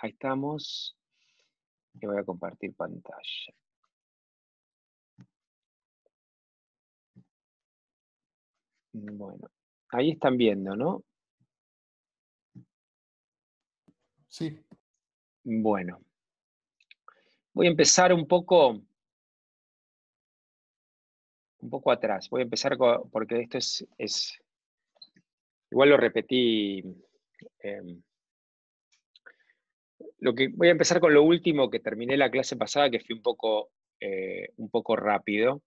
Ahí estamos. Y voy a compartir pantalla. Bueno, ahí están viendo, ¿no? Sí. Bueno. Voy a empezar un poco atrás. Voy a empezar porque esto es igual lo repetí. Voy a empezar con lo último que terminé la clase pasada, que fui un poco rápido.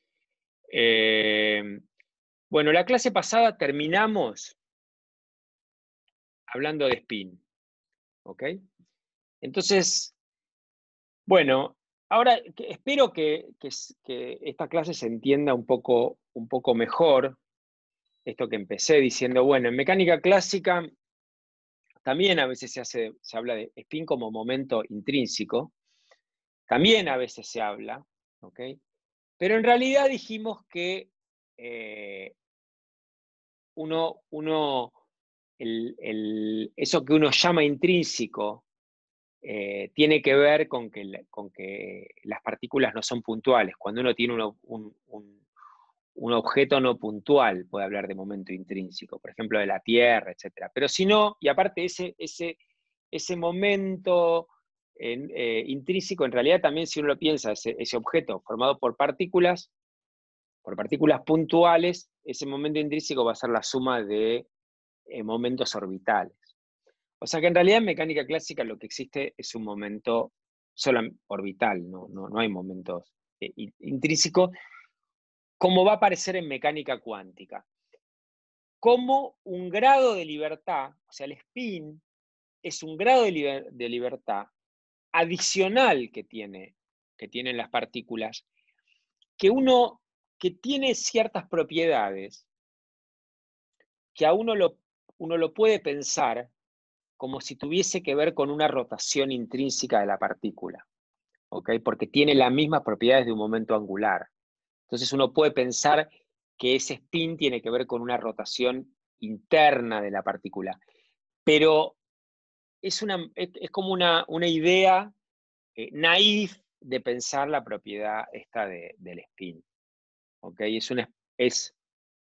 Bueno, la clase pasada terminamos hablando de spin, ¿ok? Entonces, bueno, ahora espero que esta clase se entienda un poco mejor. Esto que empecé diciendo, bueno, en mecánica clásica también a veces se habla de spin como momento intrínseco, también a veces se habla, ¿ok? Pero en realidad dijimos que eso que uno llama intrínseco tiene que ver con que las partículas no son puntuales. Cuando uno tiene un objeto no puntual, puede hablar de momento intrínseco, por ejemplo, de la Tierra, etc. Pero si no, y aparte ese momento intrínseco, en realidad también si uno lo piensa, ese objeto formado por partículas puntuales, ese momento intrínseco va a ser la suma de momentos orbitales. O sea que en realidad en mecánica clásica lo que existe es un momento solo orbital, no hay momentos intrínsecos, como va a aparecer en mecánica cuántica. Como un grado de libertad, o sea, el spin es un grado de libertad adicional que tienen las partículas, que tiene ciertas propiedades que a uno lo puede pensar como si tuviese que ver con una rotación intrínseca de la partícula, ¿ok? Porque tiene las mismas propiedades de un momento angular. Entonces uno puede pensar que ese spin tiene que ver con una rotación interna de la partícula. Pero es como una idea naif de pensar la propiedad esta del spin. ¿Ok? Es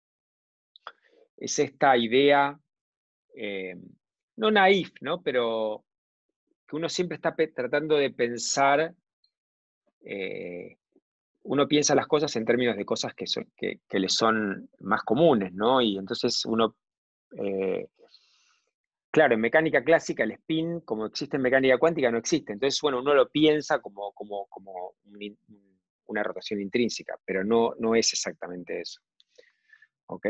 esta idea, no naif, ¿no? Pero que uno siempre está tratando de pensar, uno piensa las cosas en términos de cosas que le son más comunes, ¿no? Y entonces uno, claro, en mecánica clásica el spin, como existe en mecánica cuántica, no existe. Entonces, bueno, uno lo piensa como una rotación intrínseca, pero no es exactamente eso. ¿Ok?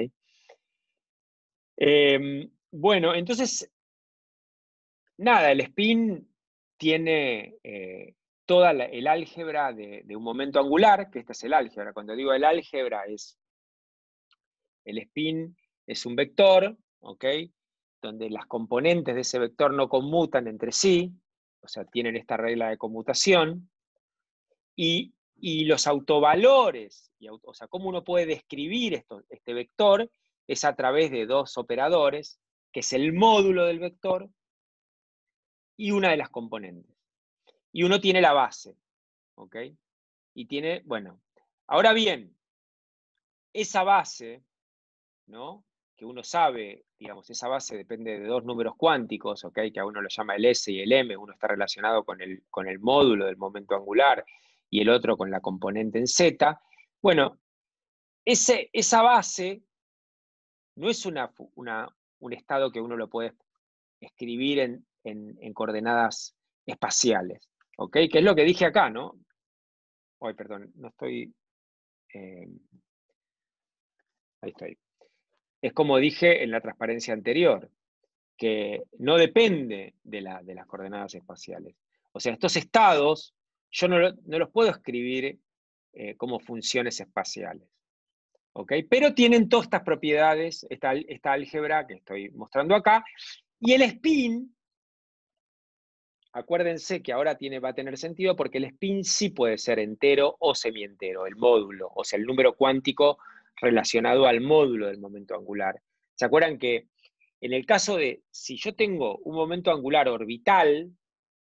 Bueno, entonces, nada, el spin tiene toda el álgebra de un momento angular, que este es el álgebra. Cuando digo el álgebra el spin es un vector, ¿ok? Donde las componentes de ese vector no conmutan entre sí, o sea, tienen esta regla de conmutación, y los autovalores, o sea, cómo uno puede describir este vector, es a través de dos operadores, que es el módulo del vector y una de las componentes. Y uno tiene la base, ¿ok? Y tiene, bueno, ahora bien, esa base, ¿no? Que uno sabe, digamos, esa base depende de dos números cuánticos, ¿ok? Que a uno lo llama el S y el M, uno está relacionado con el módulo del momento angular y el otro con la componente en Z. Bueno, esa base no es un estado que uno lo puede escribir en coordenadas espaciales, ¿ok? Que es lo que dije acá, ¿no? Ay, perdón, no estoy... ahí estoy. Es como dije en la transparencia anterior, que no depende de las coordenadas espaciales. O sea, estos estados yo no los puedo escribir como funciones espaciales. ¿Ok? Pero tienen todas estas propiedades, esta álgebra que estoy mostrando acá, y el spin, acuérdense que ahora va a tener sentido porque el spin sí puede ser entero o semientero, el módulo, o sea, el número cuántico relacionado al módulo del momento angular. ¿Se acuerdan que en el caso de, si yo tengo un momento angular orbital,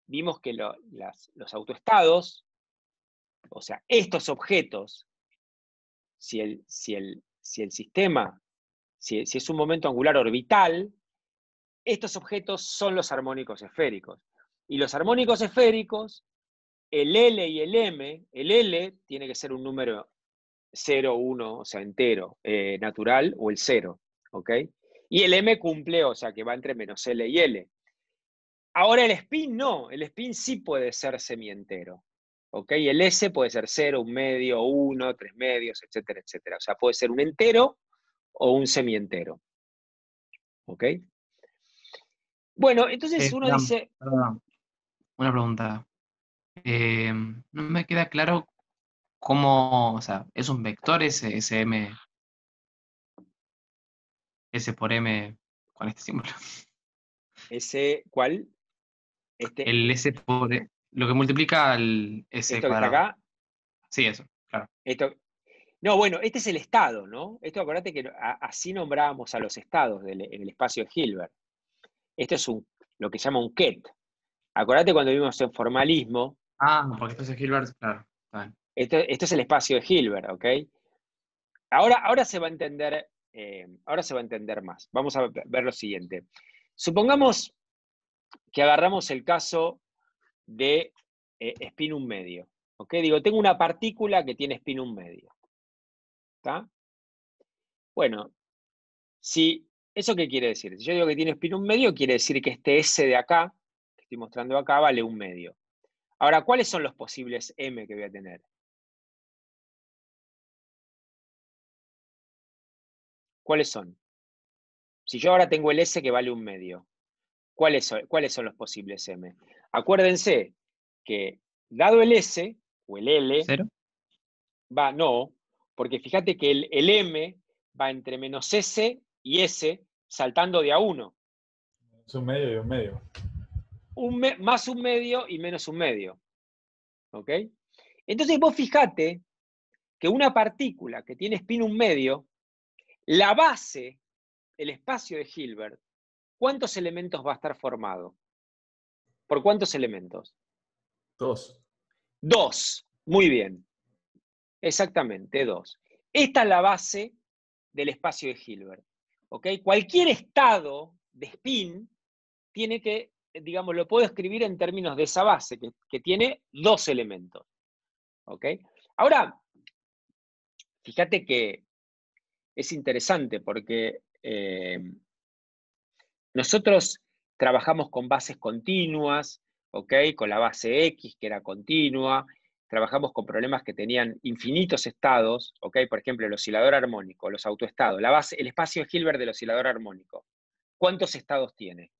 vimos que los autoestados, o sea, estos objetos, si el sistema, si es un momento angular orbital, estos objetos son los armónicos esféricos. Y los armónicos esféricos, el L y el M, el L tiene que ser un número 0, 1, o sea, entero, natural, o el 0, ¿ok? Y el M cumple, o sea, que va entre menos L y L. Ahora el spin no, el spin sí puede ser semientero, ¿ok? El S puede ser 0, 1 medio, 1, 3 medios, etcétera, etcétera. O sea, puede ser un entero o un semientero, ¿ok? Bueno, entonces uno dice... Perdón, una pregunta. No me queda claro cómo, o sea, ¿es un vector ese M, S por M con este símbolo? Ese, ¿cuál? El S por lo que multiplica al S Esto que está cuadrado. acá. Sí, eso, claro. No, bueno, este es el estado, ¿no? Esto, acordate que así nombrábamos a los estados en el espacio de Hilbert. Esto es lo que se llama un ket. Acordate cuando vimos en formalismo, Porque esto es Hilbert, claro. Está bien. esto es el espacio de Hilbert, ¿ok? Ahora se va a entender, más. Vamos a ver lo siguiente. Supongamos que agarramos el caso de spin 1 medio. ¿Ok? Digo, tengo una partícula que tiene spin 1 medio. ¿Está? Bueno, ¿eso qué quiere decir? Si yo digo que tiene spin 1 medio, quiere decir que este S de acá, que estoy mostrando acá, vale 1 medio. Ahora, ¿cuáles son los posibles M que voy a tener? ¿Cuáles son? Si yo ahora tengo el S que vale 1 medio, ¿cuáles son los posibles M? Acuérdense que, dado el S, o el L, ¿Cero? no, porque fíjate que el M va entre menos S y S, saltando de a 1. Es un medio y un medio. Más 1 medio y menos 1 medio. ¿Ok? Entonces vos fijate que una partícula que tiene spin 1 medio, la base, el espacio de Hilbert, ¿cuántos elementos va a estar formado? ¿Por cuántos elementos? 2. 2. Muy bien. Exactamente, 2. Esta es la base del espacio de Hilbert. ¿Ok? Cualquier estado de spin tiene que, digamos, lo puedo escribir en términos de esa base, que tiene 2 elementos. ¿Ok? Ahora, fíjate que es interesante porque nosotros trabajamos con bases continuas, ¿ok? Con la base X, que era continua. Trabajamos con problemas que tenían infinitos estados, ¿ok? Por ejemplo, el oscilador armónico, los autoestados. El espacio de Hilbert del oscilador armónico. ¿Cuántos estados tiene?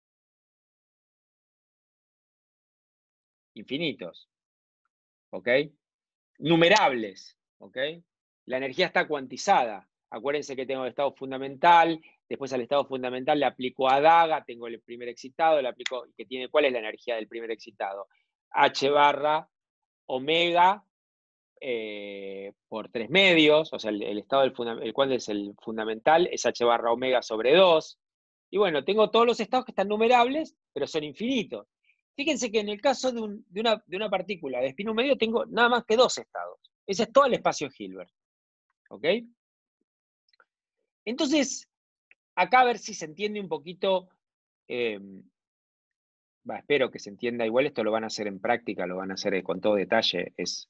Infinitos, ¿ok? Numerables, ¿ok? La energía está cuantizada. Acuérdense que tengo el estado fundamental, después al estado fundamental le aplico a daga, tengo el primer excitado, le aplico, ¿cuál es la energía del primer excitado? H barra omega por 3 medios, o sea, el estado cuál es el fundamental, es H barra omega sobre 2. Y bueno, tengo todos los estados que están numerables, pero son infinitos. Fíjense que en el caso de una partícula de spin 1 medio tengo nada más que 2 estados. Ese es todo el espacio Hilbert. ¿Ok? Entonces, acá a ver si se entiende un poquito, espero que se entienda, igual esto lo van a hacer en práctica, lo van a hacer con todo detalle.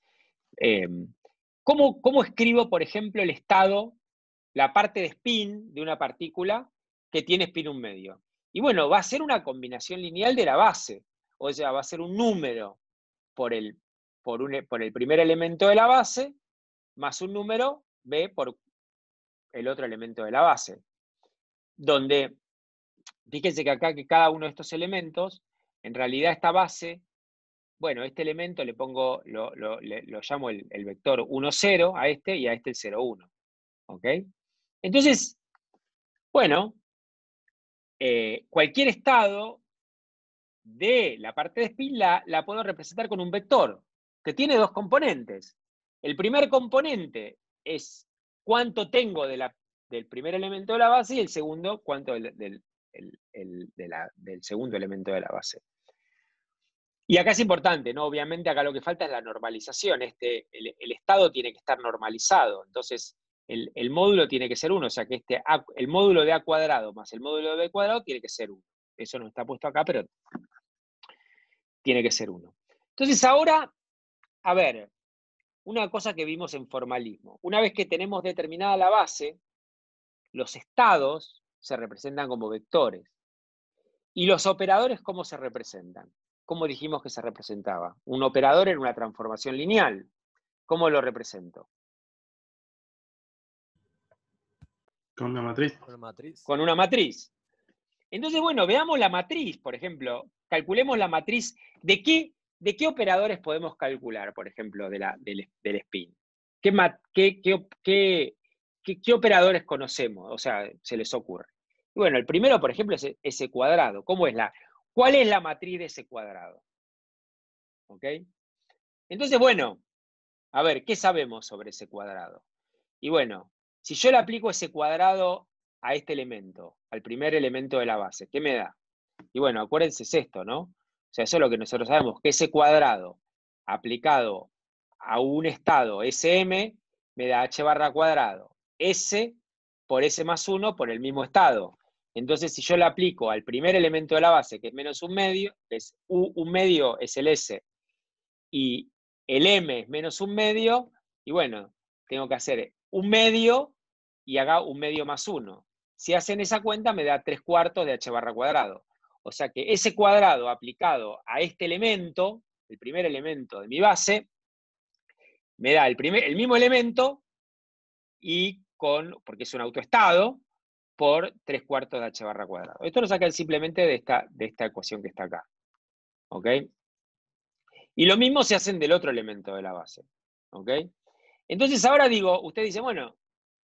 ¿Cómo escribo, por ejemplo, el estado, la parte de spin de una partícula que tiene spin 1 medio? Y bueno, va a ser una combinación lineal de la base, o sea, va a ser un número por el primer elemento de la base, más un número B por el otro elemento de la base. Donde, fíjense que acá que cada uno de estos elementos, en realidad esta base, bueno, este elemento le pongo, lo llamo el vector 1, 0 a este y a este el 0, 1. ¿Ok? Entonces, bueno, cualquier estado de la parte de spin la puedo representar con un vector que tiene 2 componentes. El primer componente es cuánto tengo del primer elemento de la base y el segundo cuánto del segundo elemento de la base. Y acá es importante, ¿no? Obviamente acá lo que falta es la normalización. El estado tiene que estar normalizado. Entonces, el módulo tiene que ser 1. O sea que el módulo de A cuadrado más el módulo de B cuadrado tiene que ser 1. Eso no está puesto acá, pero tiene que ser 1. Entonces ahora, a ver, una cosa que vimos en formalismo. Una vez que tenemos determinada la base, los estados se representan como vectores. ¿Y los operadores cómo se representan? ¿Cómo dijimos que se representaba? Un operador era una transformación lineal. ¿Cómo lo represento? Con una matriz. Con la matriz. Con una matriz. Entonces, bueno, veamos la matriz, por ejemplo. Calculemos la matriz. ¿De qué operadores podemos calcular, por ejemplo, del spin? ¿Qué operadores conocemos? O sea, se les ocurre. Y bueno, el primero, por ejemplo, es ese cuadrado. ¿Cuál es la matriz de ese cuadrado? ¿Ok? Entonces, bueno, a ver, ¿qué sabemos sobre ese cuadrado? Y bueno, si yo le aplico ese cuadrado a este elemento, al primer elemento de la base, ¿qué me da? Y bueno, acuérdense es esto, ¿no? O sea, eso es lo que nosotros sabemos, que ese cuadrado aplicado a un estado SM me da h barra cuadrado, S por S más 1 por el mismo estado. Entonces, si yo le aplico al primer elemento de la base, que es menos un medio, que es un medio es el S, y el M es menos un medio, y bueno, tengo que hacer un medio y haga un medio más 1. Si hacen esa cuenta, me da 3/4 de h barra cuadrado. O sea que ese cuadrado aplicado a este elemento, el primer elemento de mi base, me da el mismo elemento y porque es un autoestado, por 3/4 de h barra cuadrado. Esto lo sacan simplemente de esta ecuación que está acá. ¿Ok? Y lo mismo se hacen del otro elemento de la base. ¿Ok? Entonces ahora digo, usted dice, bueno,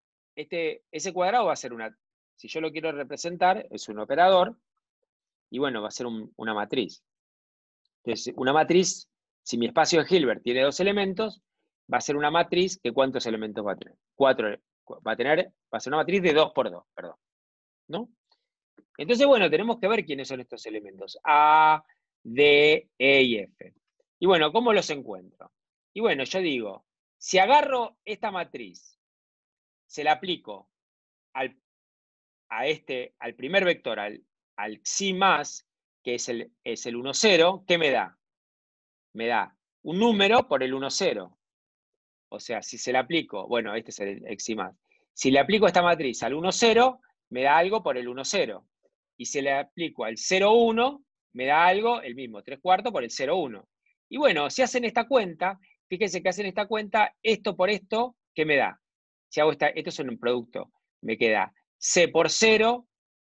ese cuadrado va a ser si yo lo quiero representar, es un operador, y bueno, va a ser una matriz. Entonces, una matriz, si mi espacio de Hilbert tiene 2 elementos, va a ser una matriz que ¿cuántos elementos va a tener? 4, va a ser una matriz de 2 por 2, perdón. ¿No? Entonces, bueno, tenemos que ver quiénes son estos elementos. A, D, E y F. Y bueno, ¿cómo los encuentro? Y bueno, yo digo, si agarro esta matriz, se la aplico al primer vector, al xi más, que es el 1, 0, ¿qué me da? Me da un número por el 1, 0. O sea, si se la aplico, bueno, este es el xi más. Si le aplico esta matriz al 1, 0, me da algo por el 1, 0. Y si le aplico al 0, 1, me da algo, el mismo, 3/4 por el 0, 1. Y bueno, si hacen esta cuenta, fíjense que hacen esta cuenta, esto por esto, ¿qué me da? Si hago esto es un producto, me queda C por 0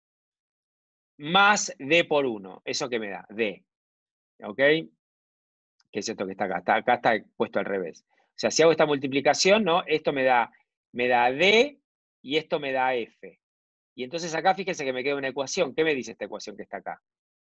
más D por 1. ¿Eso qué me da? D. ¿Ok? Que es esto que está acá. Acá está puesto al revés. O sea, si hago esta multiplicación, ¿no? Esto me da D y esto me da F. Y entonces acá fíjense que me queda una ecuación. ¿Qué me dice esta ecuación que está acá?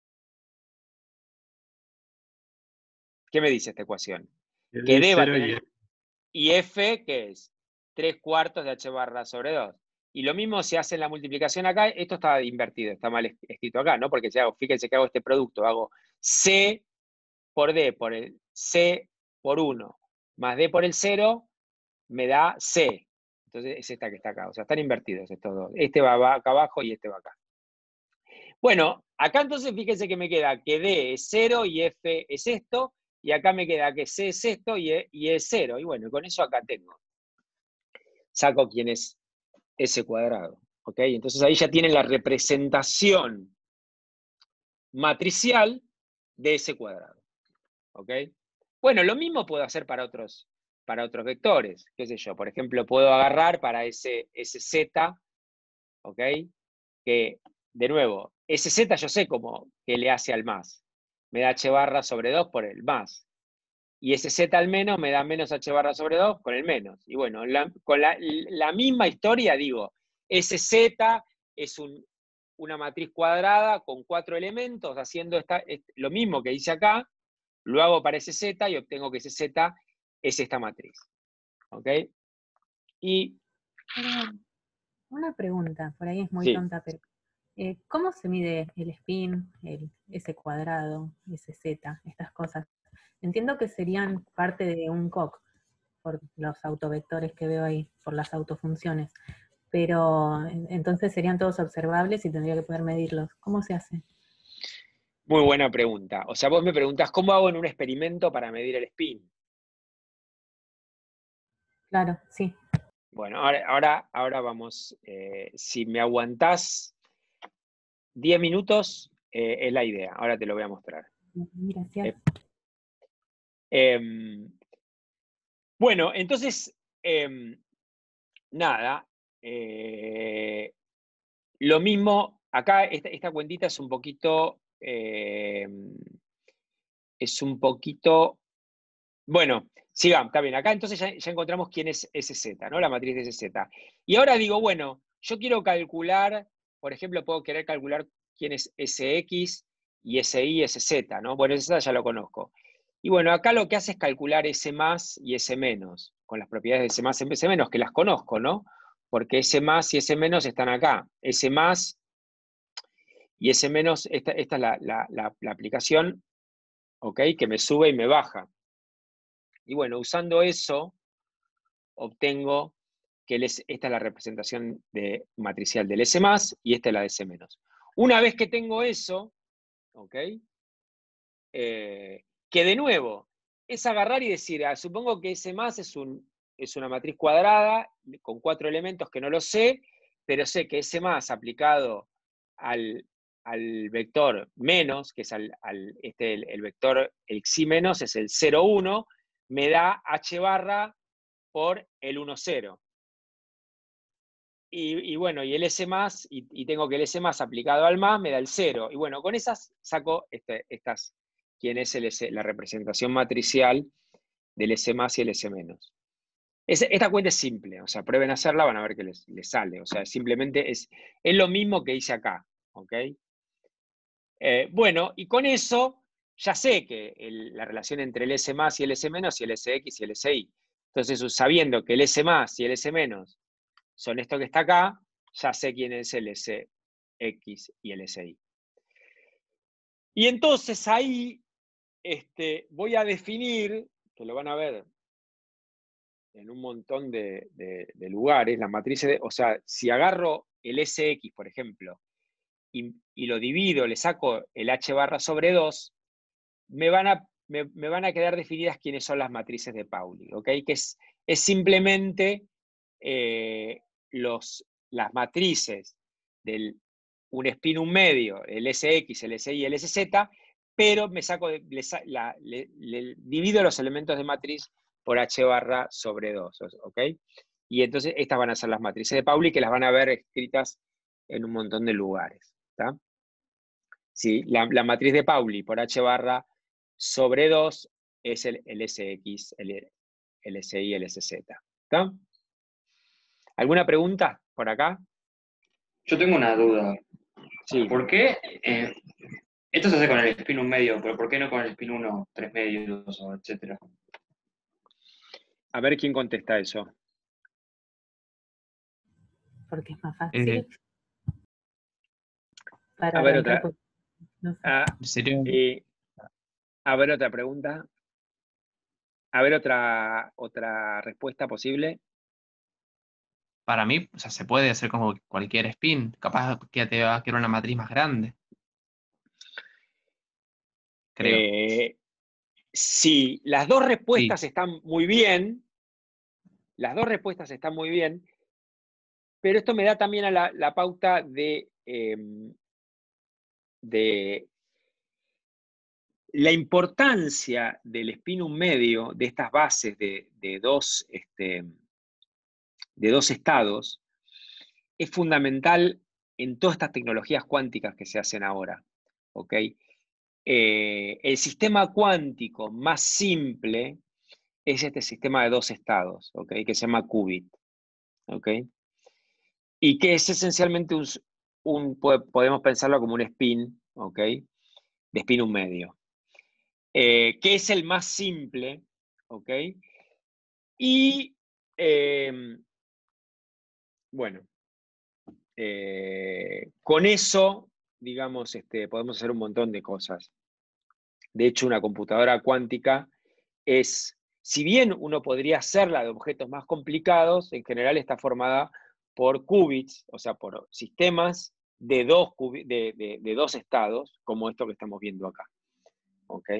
¿Qué me dice esta ecuación? Que D va a tener... Y F, ¿qué es? 3/4 de h barra sobre 2. Y lo mismo si hacen la multiplicación acá, esto está invertido, está mal escrito acá, ¿no? Porque fíjense que hago este producto, hago C por D por el C por 1 más D por el 0, me da C. Entonces es esta que está acá. O sea, están invertidos estos dos. Este va acá abajo y este va acá. Bueno, acá entonces fíjense que me queda que D es 0 y F es esto, y acá me queda que C es esto y E es 0. Y bueno, con eso acá tengo. Saco quién es ese cuadrado. ¿Ok? Entonces ahí ya tienen la representación matricial de ese cuadrado. ¿Ok? Bueno, lo mismo puedo hacer para otros vectores. ¿Qué sé yo? Por ejemplo, puedo agarrar para ese Z, ¿ok? Que, de nuevo, ese Z yo sé cómo que le hace al más. Me da h barra sobre 2 por el más. Y ese Z al menos me da menos h barra sobre 2 con el menos. Y bueno, con la misma historia digo, ese Z es una matriz cuadrada con 4 elementos, haciendo lo mismo que hice acá, lo hago para ese Z y obtengo que ese Z es esta matriz. ¿Ok? Y... Una pregunta, por ahí es muy Sí. tonta, pero ¿Cómo se mide el spin, el S cuadrado, SZ, estas cosas? Entiendo que serían parte de un COC, por los autovectores que veo ahí, por las autofunciones. Pero entonces serían todos observables y tendría que poder medirlos. ¿Cómo se hace? Muy buena pregunta. O sea, vos me preguntás, ¿cómo hago en un experimento para medir el spin? Claro, sí. Bueno, ahora vamos, si me aguantás 10 minutos, es la idea. Ahora te lo voy a mostrar. Gracias. Bueno, entonces, nada, lo mismo, acá esta cuentita es un poquito, bueno, sigamos, está bien, acá entonces ya encontramos quién es SZ, ¿no? La matriz de SZ. Y ahora digo, bueno, yo quiero calcular, por ejemplo, puedo querer calcular quién es SX y SY, SZ, ¿no? Bueno, SZ ya lo conozco. Y bueno, acá lo que hace es calcular S más y S menos, con las propiedades de S más y S menos, que las conozco, ¿no? Porque S más y S menos están acá. S más y S menos, esta es la aplicación, ¿ok? Que me sube y me baja. Y bueno, usando eso, obtengo que esta es la representación matricial del S más y esta es la de S menos. Una vez que tengo eso, ¿ok? Que de nuevo, es agarrar y decir, supongo que S más es una matriz cuadrada con 4 elementos que no lo sé, pero sé que S más aplicado al vector menos, que es el vector, el xi menos es el 0, 1, me da h barra por el 1, 0. Y bueno, y el S más, y tengo que el S más aplicado al más me da el 0. Y bueno, con esas saco quién es la representación matricial del S más y el S menos. Esta cuenta es simple, o sea, prueben a hacerla, van a ver que les sale. O sea, simplemente es lo mismo que hice acá, ¿ok? Bueno, y con eso ya sé que la relación entre el S más y el S menos y el SX y el SI. Entonces, sabiendo que el S más y el S menos son esto que está acá, ya sé quién es el SX y el SI. Y entonces ahí voy a definir, que lo van a ver en un montón de lugares, las matrices, o sea, si agarro el SX, por ejemplo, y lo divido, le saco el H barra sobre 2, me van a quedar definidas quiénes son las matrices de Pauli, ¿ok? Que es simplemente las matrices del un spin, un medio, el SX, el SI y el SZ, pero me saco, le divido los elementos de matriz por H barra sobre 2, ¿ok? Y entonces estas van a ser las matrices de Pauli, que las van a ver escritas en un montón de lugares, ¿está? Sí, la matriz de Pauli por H barra sobre 2 es el SX, el SI y el SZ. ¿Está? ¿Alguna pregunta por acá? Yo tengo una duda. Sí. ¿Por qué? Esto se hace con el spin 1 medio, pero ¿por qué no con el spin 1, 3 medios, o etcétera? A ver quién contesta eso. Porque es más fácil. Para A ver arrancar otra. no sé. Sería, A ver otra pregunta. A ver otra respuesta posible. para mí, o sea, se puede hacer como cualquier spin. Capaz que te va a quedar una matriz más grande. Creo. Sí, las dos respuestas Sí. están muy bien. Las dos respuestas están muy bien. Pero esto me da también a la pauta de la importancia del spinum medio, de estas bases de dos estados, es fundamental en todas estas tecnologías cuánticas que se hacen ahora. ¿Ok? El sistema cuántico más simple es este sistema de dos estados, ¿ok? Que se llama qubit. ¿Ok? Y que es esencialmente podemos pensarlo como un spin, ¿ok? De spinum medio. Que es el más simple, ¿ok? Y bueno, con eso, digamos, podemos hacer un montón de cosas. De hecho, una computadora cuántica es, si bien uno podría hacerla de objetos más complicados, en general está formada por qubits, o sea, por sistemas de dos estados, como esto que estamos viendo acá. ¿Ok?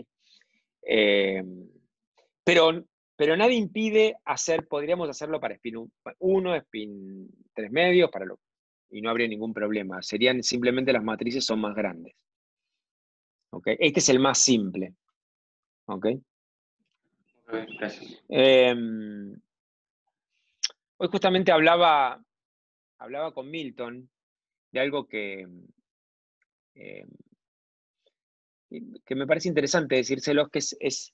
Pero nada impide podríamos hacerlo para spin 1, spin 3 medios, y no habría ningún problema. Serían simplemente las matrices son más grandes. ¿Ok? Este es el más simple. ¿Ok? Ok, gracias. Hoy justamente hablaba con Milton de algo que me parece interesante decírselos, que es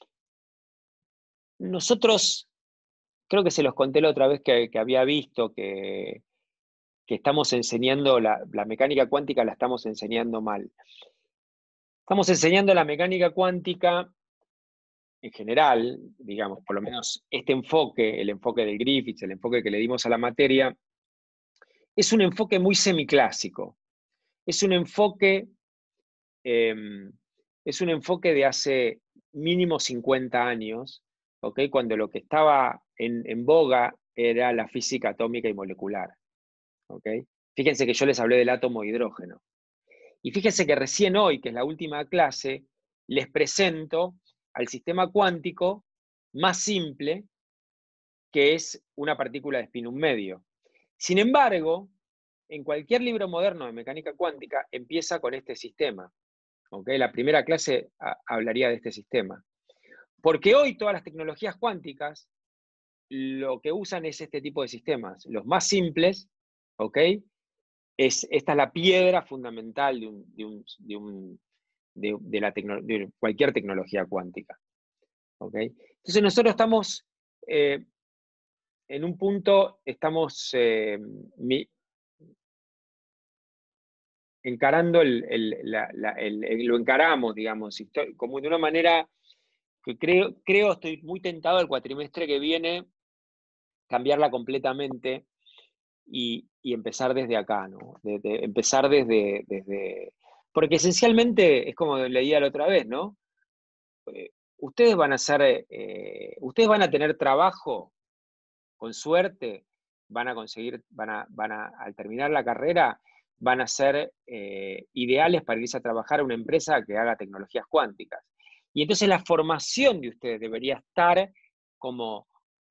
nosotros, creo que se los conté la otra vez que había visto que estamos enseñando la mecánica cuántica, la estamos enseñando mal. Estamos enseñando la mecánica cuántica en general, digamos, por lo menos este enfoque, el enfoque de Griffiths, el enfoque que le dimos a la materia, es un enfoque muy semiclásico. Es un enfoque de hace mínimo 50 años, ¿ok? Cuando lo que estaba en boga era la física atómica y molecular. ¿Ok? Fíjense que yo les hablé del átomo de hidrógeno. Y fíjense que recién hoy, que es la última clase, les presento al sistema cuántico más simple, que es una partícula de spin 1 medio. Sin embargo, en cualquier libro moderno de mecánica cuántica empieza con este sistema. ¿Ok? La primera clase hablaría de este sistema. Porque hoy todas las tecnologías cuánticas lo que usan es este tipo de sistemas. Los más simples, ¿ok? Esta es la piedra fundamental de cualquier tecnología cuántica. ¿Ok? Entonces nosotros estamos en un punto, encarando lo encaramos, digamos, como de una manera que creo, estoy muy tentado el cuatrimestre que viene, cambiarla completamente y empezar desde acá, ¿no? Empezar porque esencialmente es como leía la otra vez, ¿no? Ustedes van a tener trabajo, con suerte, van a conseguir, al terminar la carrera, van a ser ideales para irse a trabajar a una empresa que haga tecnologías cuánticas. Y entonces la formación de ustedes debería estar como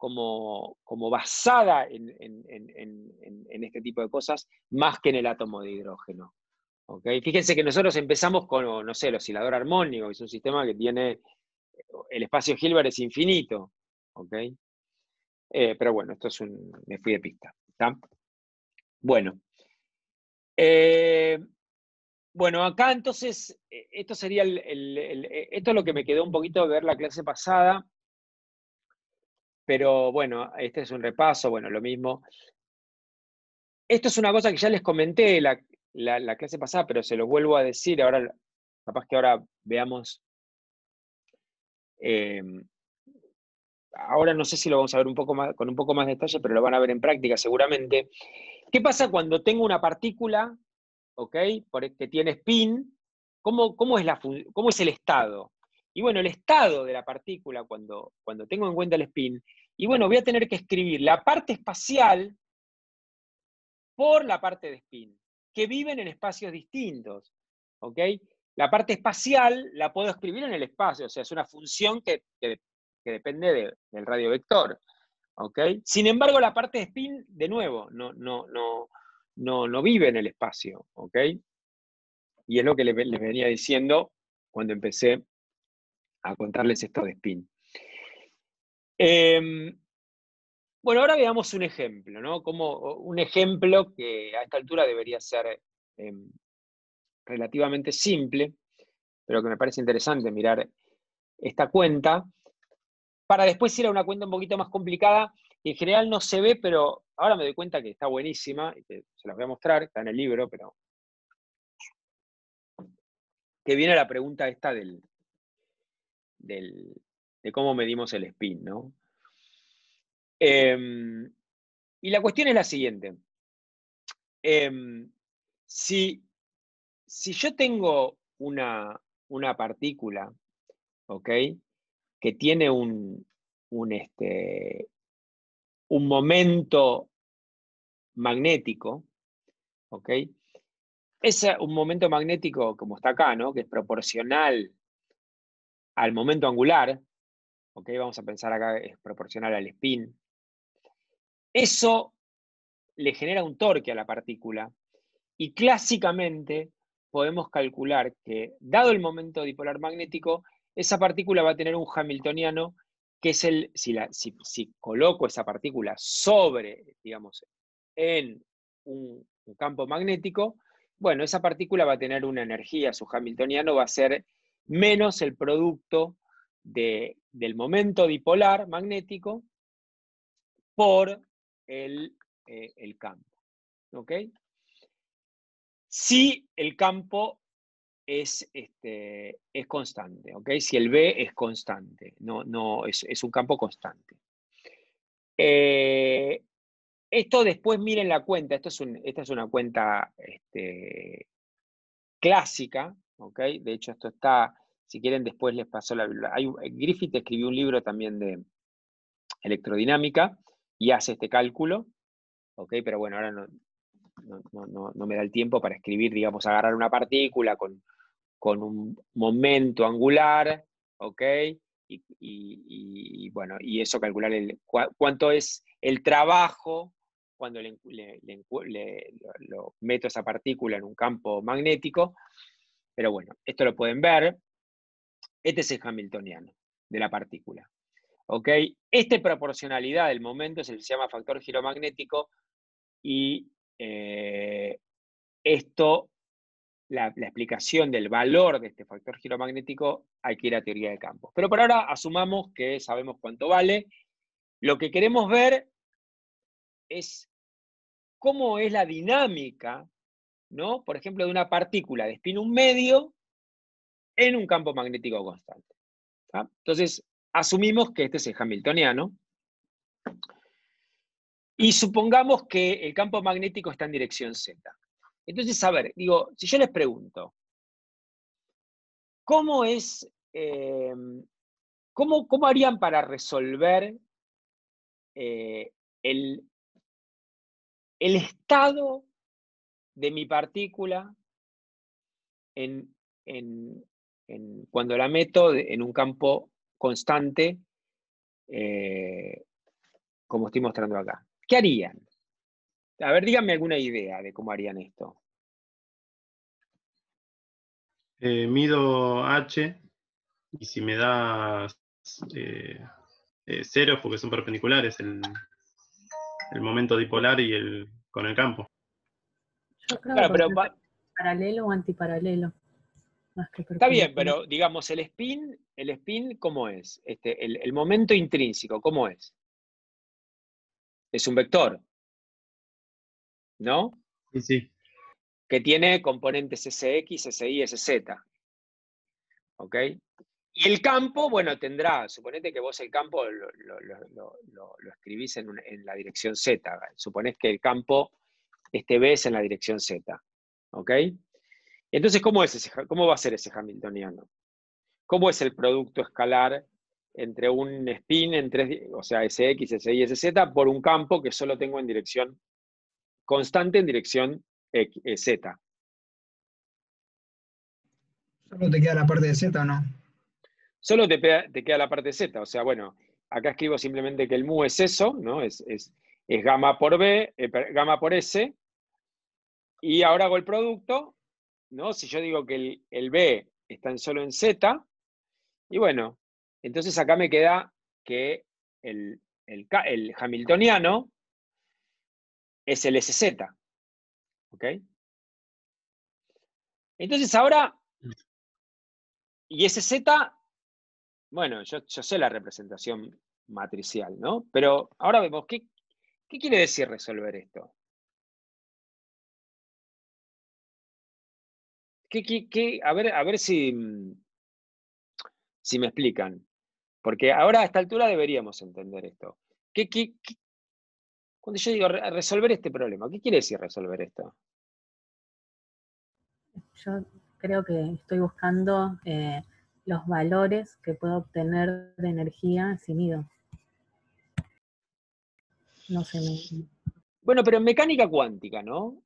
basada en este tipo de cosas, más que en el átomo de hidrógeno. ¿Okay? Fíjense que nosotros empezamos con, no sé, el oscilador armónico, que es un sistema que tiene, el espacio Hilbert es infinito. ¿Okay? Pero bueno, me fui de pista. ¿Está? Bueno. Bueno, acá entonces, esto sería esto es lo que me quedó un poquito de ver la clase pasada. Pero bueno, este es un repaso, bueno, lo mismo. Esto es una cosa que ya les comenté la clase pasada, pero se lo vuelvo a decir, ahora, capaz que ahora veamos. Ahora no sé si lo vamos a ver con un poco más de detalle, pero lo van a ver en práctica seguramente. ¿Qué pasa cuando tengo una partícula, ¿ok? Que tiene spin? ¿Cómo es el estado? Y bueno, el estado de la partícula, cuando tengo en cuenta el spin, y bueno, voy a tener que escribir la parte espacial por la parte de spin, que viven en espacios distintos, ¿ok? La parte espacial la puedo escribir en el espacio, o sea, es una función que depende del radio vector, ¿ok? Sin embargo, la parte de spin, de nuevo, no vive en el espacio, ¿ok? Y es lo que les venía diciendo cuando empecé a contarles esto de spin. Bueno, ahora veamos un ejemplo, ¿no? Un ejemplo que a esta altura debería ser relativamente simple, pero que me parece interesante mirar esta cuenta, para después ir a una cuenta un poquito más complicada, que en general no se ve, pero ahora me doy cuenta que está buenísima, y que se las voy a mostrar, está en el libro, pero que viene la pregunta esta de cómo medimos el spin, ¿no? Y la cuestión es la siguiente. Si yo tengo una partícula, ¿ok? Que tiene un momento magnético, ¿ok? Un momento magnético, como está acá, ¿no? Que es proporcional al momento angular, ¿ok? Vamos a pensar acá, es proporcional al spin. Eso le genera un torque a la partícula, y clásicamente podemos calcular que, dado el momento dipolar magnético, esa partícula va a tener un hamiltoniano que es si coloco esa partícula sobre, digamos, en un campo magnético, bueno, esa partícula va a tener una energía, su hamiltoniano va a ser menos el producto del momento dipolar magnético por el campo, ¿ok? Si el campo es constante, ¿ok? Si el B es constante, no es un campo constante. Esto después miren la cuenta, esta es una cuenta clásica, ¿ok? De hecho esto está, si quieren después les paso Griffith escribió un libro también de electrodinámica y hace este cálculo, ¿ok? Pero bueno, ahora no me da el tiempo para escribir, digamos, agarrar una partícula con un momento angular, ¿ok? Y bueno, y eso calcular cuánto es el trabajo cuando lo meto esa partícula en un campo magnético. Pero bueno, esto lo pueden ver. Este es el hamiltoniano de la partícula, ¿ok? Esta proporcionalidad del momento se llama factor giromagnético, y esto, la explicación del valor de este factor giromagnético, hay que ir a teoría de campos. Pero por ahora asumamos que sabemos cuánto vale. Lo que queremos ver es cómo es la dinámica, ¿no? Por ejemplo, de una partícula de spin 1 medio en un campo magnético constante, ¿tá? Entonces, asumimos que este es el hamiltoniano. Y supongamos que el campo magnético está en dirección Z. Entonces, a ver, digo, si yo les pregunto, ¿cómo harían para resolver el estado de mi partícula cuando la meto en un campo constante, como estoy mostrando acá? ¿Qué harían? A ver, díganme alguna idea de cómo harían esto. Mido H, y si me da ceros, porque son perpendiculares, el momento dipolar con el campo. Yo creo Claro, que pero paralelo o antiparalelo. Más que está bien, perpendicular. pero digamos, el spin, ¿cómo es? El momento intrínseco, ¿cómo es? Es un vector, ¿no? Sí, sí. Que tiene componentes SX, SY, SZ. ¿Ok? Y el campo, bueno, suponete que vos el campo lo escribís en la dirección Z. Suponés que el campo, B es en la dirección Z. ¿Ok? Entonces, ¿cómo va a ser ese hamiltoniano? ¿Cómo es el producto escalar entre un spin o sea, SX, SY, SZ, por un campo que solo tengo en dirección constante, en dirección Z? ¿Solo te queda la parte de Z o no? Solo te queda la parte Z. O sea, bueno, acá escribo simplemente que el mu es eso, ¿no? Es gamma por B, gamma por S, y ahora hago el producto, ¿no? Si yo digo que el B está solo en Z, y bueno, entonces acá me queda que el hamiltoniano es el SZ, ¿ok? Entonces ahora, y SZ, bueno, yo sé la representación matricial, ¿no? Pero ahora vemos, ¿qué quiere decir resolver esto? A ver si me explican. Porque ahora a esta altura deberíamos entender esto. Cuando yo digo resolver este problema, ¿qué quiere decir resolver esto? Yo creo que estoy buscando los valores que puedo obtener de energía si mido. No sé. Bueno, pero en mecánica cuántica, ¿no?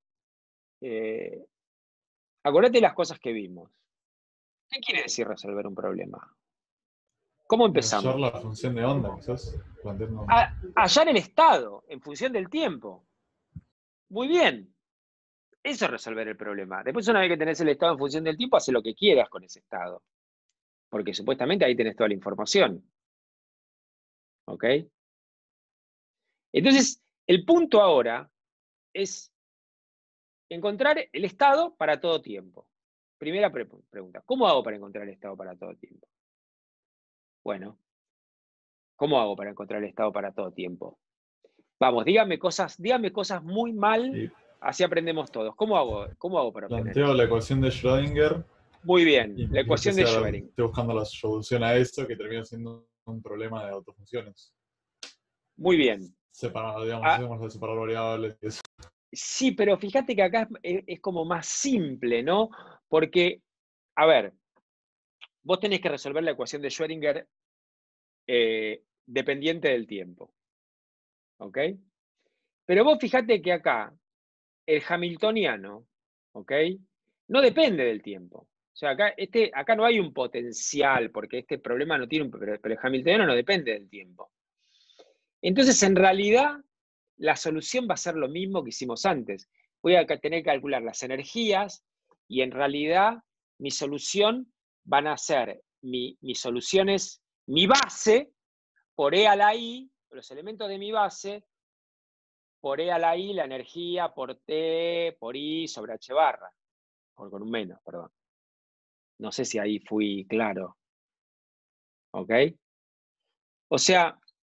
Acordate las cosas que vimos. ¿Qué quiere decir resolver un problema? ¿Cómo empezamos? Hallar la función de onda, quizás. Planteando... Hallar el estado en función del tiempo. Muy bien. Eso es resolver el problema. Después, una vez que tenés el estado en función del tiempo, hace lo que quieras con ese estado. Porque supuestamente ahí tenés toda la información. ¿Ok? Entonces, el punto ahora es encontrar el estado para todo tiempo. Primera pregunta. ¿Cómo hago para encontrar el estado para todo tiempo? Bueno, ¿cómo hago para encontrar el estado para todo tiempo? Vamos, dígame cosas muy mal, Y así aprendemos todos. ¿Cómo hago para obtener planteo eso? la ecuación de Schrödinger Muy bien, y la ecuación de Schrödinger. estoy buscando la solución a eso, que termina siendo un problema de autofunciones. Muy bien. Separar, digamos, Ah, hacemos de separar variables y eso. sí, pero fíjate que acá es como más simple, ¿no? Porque, a ver, vos tenés que resolver la ecuación de Schrödinger dependiente del tiempo. ¿Ok? Pero vos fíjate que acá el hamiltoniano, ¿ok? No depende del tiempo. O sea, acá no hay un potencial, porque este problema no tiene un... Pero el hamiltoniano no depende del tiempo. Entonces, en realidad, la solución va a ser lo mismo que hicimos antes. Voy a tener que calcular las energías y en realidad mi solución van a ser, mi solución es mi base por E a la I, los elementos de mi base, por E a la I, la energía, por T, por I sobre H barra. Con un menos, perdón. No sé si ahí fui claro. ¿Ok? O sea,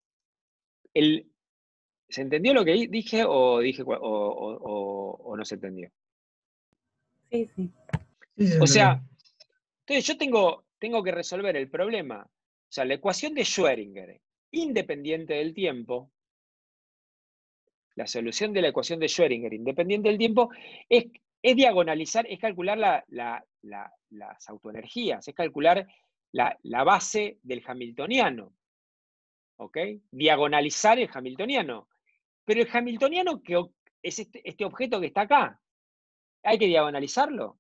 ¿se entendió lo que dije o no se entendió? Sí, sí. Sí, se O sea, entendió. entonces yo tengo que resolver el problema. O sea, la ecuación de Schrödinger, independiente del tiempo, la solución de la ecuación de Schrödinger, independiente del tiempo, es diagonalizar, es calcular las autoenergías, es calcular la base del hamiltoniano. ¿Ok? Diagonalizar el hamiltoniano. Pero el hamiltoniano que es este objeto que está acá, hay que diagonalizarlo.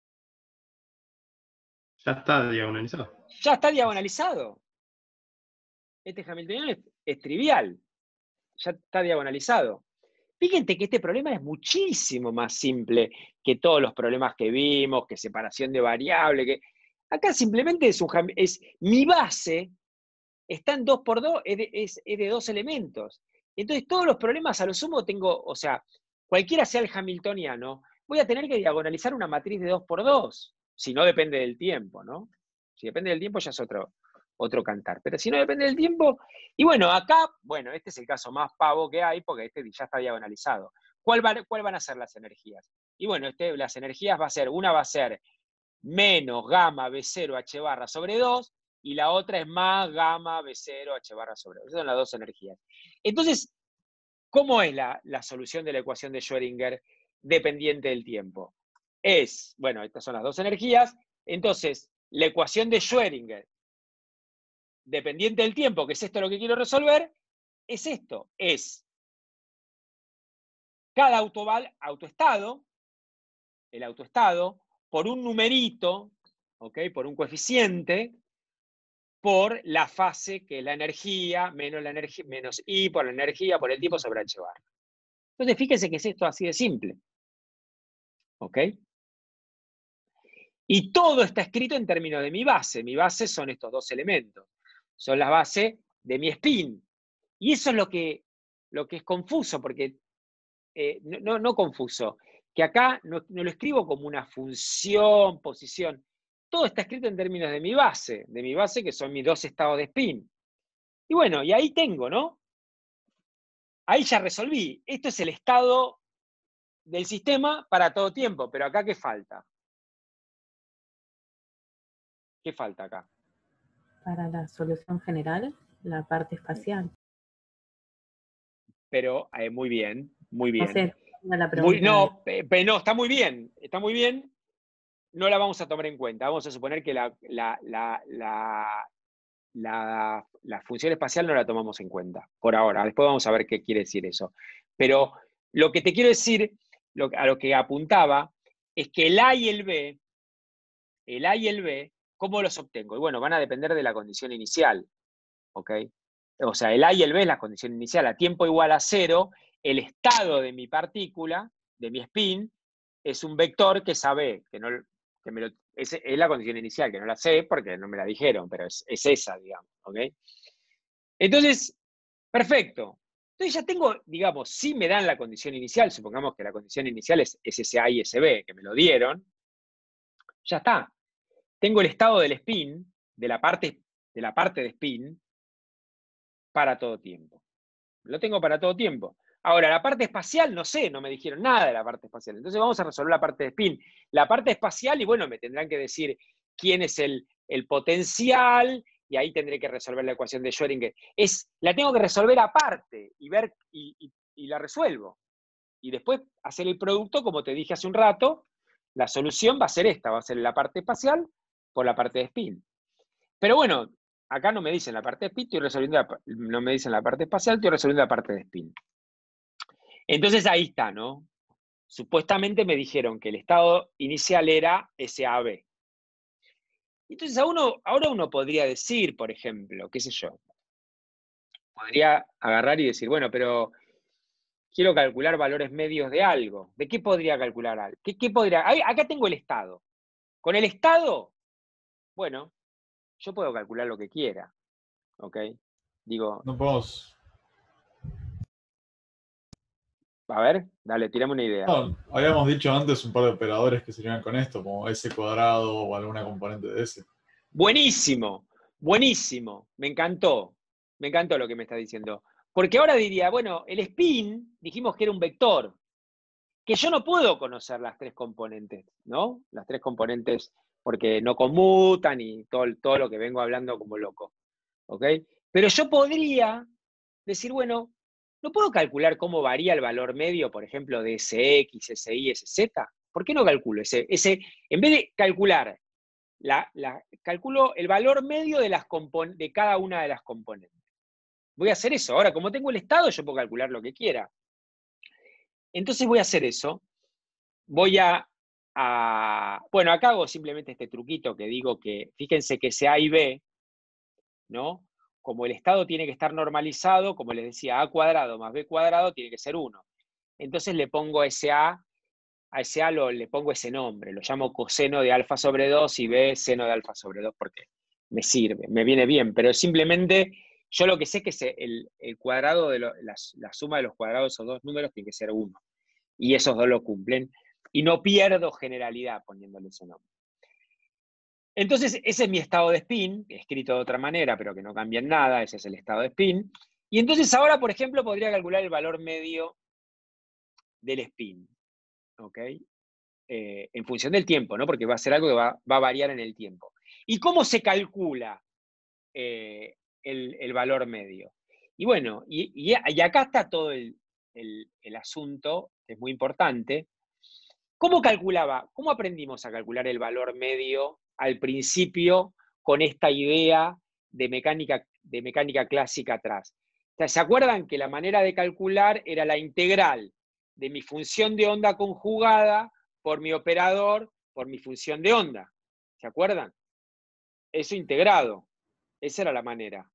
Ya está diagonalizado. Ya está diagonalizado. Este hamiltoniano es trivial. Ya está diagonalizado. Fíjense que este problema es muchísimo más simple que todos los problemas que vimos, que separación de variables. Acá simplemente es mi base está en 2 por 2, es de 2 elementos. Entonces todos los problemas a lo sumo tengo, o sea, cualquiera sea el hamiltoniano, voy a tener que diagonalizar una matriz de 2 por 2, si no depende del tiempo, ¿no? Si depende del tiempo ya es otro cantar. Pero si no depende del tiempo, y bueno, acá, bueno, este es el caso más pavo que hay, porque este ya está diagonalizado. ¿Cuál van a ser las energías? Y bueno, las energías una va a ser menos gamma B0 H barra sobre 2, y la otra es más gamma B0 H barra sobre 2. Esas son las dos energías. Entonces, ¿cómo es la solución de la ecuación de Schrödinger dependiente del tiempo? Bueno, estas son las dos energías. Entonces, la ecuación de Schrödinger dependiente del tiempo, que es esto lo que quiero resolver, es esto. Es cada autoestado, el autoestado, por un numerito, ¿ok? Por un coeficiente, por la fase, que es la energía, menos I por la energía, por el tiempo sobre H bar. Entonces, fíjense que es esto así de simple. ¿Ok? Y todo está escrito en términos de mi base. Mi base son estos dos elementos. Son la base de mi spin. Y eso es lo que es confuso, porque no confuso, que acá no lo escribo como una función, posición. Todo está escrito en términos de mi base que son mis dos estados de spin. Y bueno, y ahí tengo, ¿no? Ahí ya resolví. Esto es el estado del sistema para todo tiempo, pero acá ¿qué falta? ¿Qué falta acá? Para la solución general, la parte espacial. pero muy bien, muy bien. No sé, la pregunta. No, no, está muy bien, está muy bien. No la vamos a tomar en cuenta. Vamos a suponer que la función espacial no la tomamos en cuenta, por ahora. Después vamos a ver qué quiere decir eso. Pero lo que te quiero decir, a lo que apuntaba, es que el A y el B, ¿cómo los obtengo? Y bueno, van a depender de la condición inicial, ¿ok? O sea, el A y el B es la condición inicial. A tiempo igual a 0, el estado de mi partícula, de mi spin, es un vector que sabe, es la condición inicial, que no la sé porque no me la dijeron, pero es esa, digamos, ¿ok? Entonces, perfecto. Entonces ya tengo, digamos, si me dan la condición inicial, supongamos que la condición inicial es ese A y ese B, que me lo dieron, ya está. Tengo el estado del spin, de la parte de spin, para todo tiempo. Lo tengo para todo tiempo. Ahora, la parte espacial, no sé, no me dijeron nada de la parte espacial. Entonces vamos a resolver la parte de spin. La parte espacial, y bueno, me tendrán que decir quién es el potencial, y ahí tendré que resolver la ecuación de Schrödinger. La tengo que resolver aparte, y ver, y la resuelvo. Y después hacer el producto, como te dije hace un rato, la solución va a ser esta, va a ser la parte espacial por la parte de spin. Pero bueno, acá no me dicen la parte de spin, no me dicen la parte espacial, estoy resolviendo la parte de spin. Entonces ahí está, ¿no? Supuestamente me dijeron que el estado inicial era SAB. Entonces ahora uno podría decir, por ejemplo, qué sé yo, podría agarrar y decir, bueno, pero quiero calcular valores medios de algo. ¿De qué podría calcular algo? ¿Qué podría? Acá tengo el estado. Con el estado, bueno, yo puedo calcular lo que quiera, ¿ok? Digo, No podemos. a ver, dale, tirame una idea. No, habíamos dicho antes un par de operadores que serían con esto, como S cuadrado o alguna componente de S. Buenísimo, buenísimo, me encantó lo que me está diciendo. Porque ahora diría, bueno, el spin, dijimos que era un vector, que yo no puedo conocer las tres componentes, ¿no? Las tres componentes porque no conmutan y todo lo que vengo hablando como loco, ¿ok? Pero yo podría decir, bueno, ¿no puedo calcular cómo varía el valor medio, por ejemplo, de SX, SY, SZ? ¿Por qué no calculo ese? En vez de calcular, calculo el valor medio de cada una de las componentes. Voy a hacer eso. Ahora, como tengo el estado, yo puedo calcular lo que quiera. Entonces voy a hacer eso. Voy bueno, acá hago simplemente este truquito que digo que, fíjense que ese A y B, ¿no? Como el estado tiene que estar normalizado, como les decía, A cuadrado más B cuadrado tiene que ser 1. Entonces le pongo a ese A le pongo ese nombre, lo llamo coseno de alfa sobre 2 y B seno de alfa sobre 2 porque me sirve, me viene bien, pero simplemente yo lo que sé es que el cuadrado de la suma de los cuadrados de esos dos números tiene que ser 1. Y esos dos lo cumplen. Y no pierdo generalidad poniéndole ese nombre. Entonces, ese es mi estado de spin, escrito de otra manera, pero que no cambia en nada, ese es el estado de spin. Y entonces ahora, por ejemplo, podría calcular el valor medio del spin, ¿ok? En función del tiempo, ¿no? Porque va a ser algo que va a variar en el tiempo. ¿Y cómo se calcula el valor medio? Y bueno, y acá está todo el asunto, que es muy importante. ¿Cómo aprendimos a calcular el valor medio al principio con esta idea de mecánica clásica atrás? O sea, ¿se acuerdan que la manera de calcular era la integral de mi función de onda conjugada por mi operador por mi función de onda? ¿Se acuerdan? Eso integrado. Esa era la manera.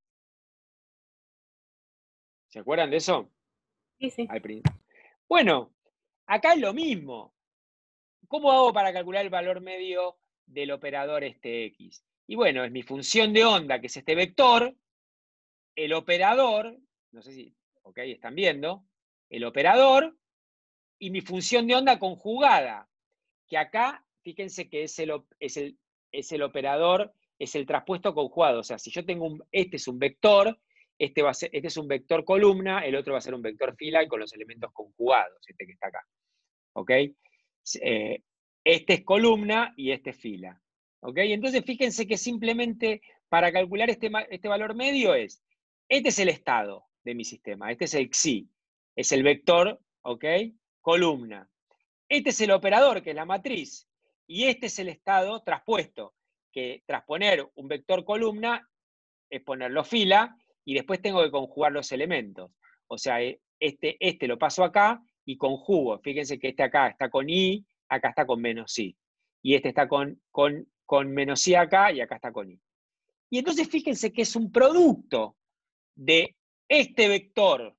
¿Se acuerdan de eso? Sí, sí. Bueno, acá es lo mismo. ¿Cómo hago para calcular el valor medio del operador X? Y bueno, es mi función de onda, que es este vector, el operador, no sé si, ok, están viendo, el operador y mi función de onda conjugada, que acá, fíjense que es el operador, es el traspuesto conjugado. O sea, si yo tengo este es un vector, este es un vector columna, el otro va a ser un vector fila y con los elementos conjugados, este que está acá. ¿Ok? Este es columna y este es fila. ¿Ok? Entonces fíjense que simplemente para calcular este valor medio este es el estado de mi sistema, este es el XI. es el vector, ¿ok? Columna. Este es el operador, que es la matriz, y este es el estado traspuesto, que trasponer un vector columna es ponerlo fila, y después tengo que conjugar los elementos. O sea, este lo paso acá y conjugo. Fíjense que este acá está con i, acá está con menos i. Y este está con menos i acá y acá está con i. Y entonces fíjense que es un producto de este vector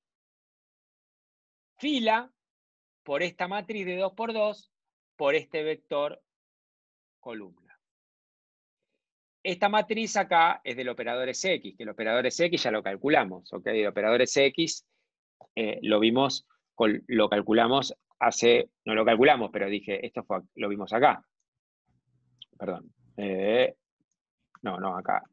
fila por esta matriz de 2 por 2 por este vector columna. Esta matriz acá es del operador Sx, que el operador Sx ya lo calculamos, ¿ok? El operador Sx lo vimos, lo calculamos hace, no lo calculamos, pero dije, esto fue, lo vimos acá. Perdón. No, acá.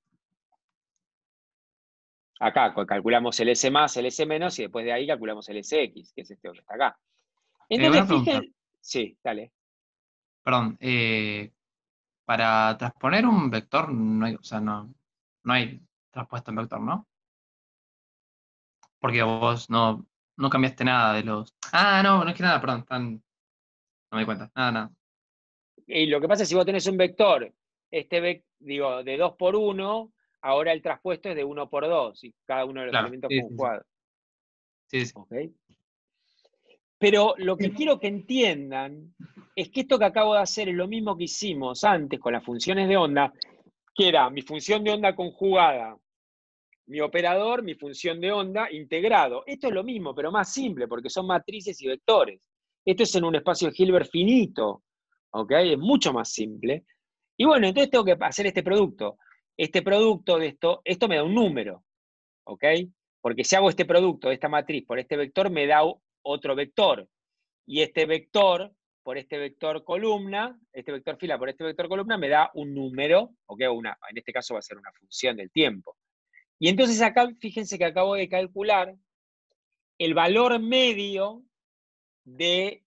Acá calculamos el S más, el S menos, y después de ahí calculamos el Sx, que es este que está acá. Entonces, una pregunta. fíjense. Sí, dale. Perdón, para transponer un vector no hay, o sea, no hay traspuesto en vector, ¿no? Porque vos no cambiaste nada de los... Ah, no es que nada, perdón, no me di cuenta. Nada. Y lo que pasa es que si vos tenés un vector, digo, de 2 por 1, ahora el traspuesto es de 1 por 2, y cada uno de los Claro, elementos sí. conjugados. Sí. ¿Ok? Pero lo que quiero que entiendan es que esto que acabo de hacer es lo mismo que hicimos antes con las funciones de onda, que era mi función de onda conjugada, mi operador, mi función de onda integrado. Esto es lo mismo, pero más simple, porque son matrices y vectores. Esto es en un espacio de Hilbert finito, ¿ok? Es mucho más simple. Y bueno, entonces tengo que hacer este producto. Este producto de esto me da un número, ¿ok? Porque si hago este producto de esta matriz por este vector, me da otro vector. Y este vector por este vector columna, este vector fila por este vector columna, me da un número, ¿ok? En este caso va a ser una función del tiempo. Y entonces acá, fíjense que acabo de calcular el valor medio de,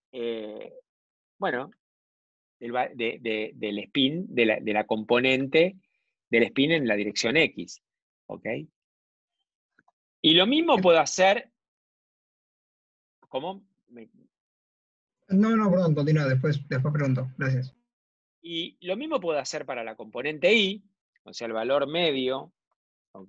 del spin, de la componente del spin en la dirección X. ¿Ok? Y lo mismo puedo hacer. ¿Cómo? No, perdón, continúa, después pregunto. Gracias. Y lo mismo puedo hacer para la componente Y, o sea, el valor medio, ¿ok?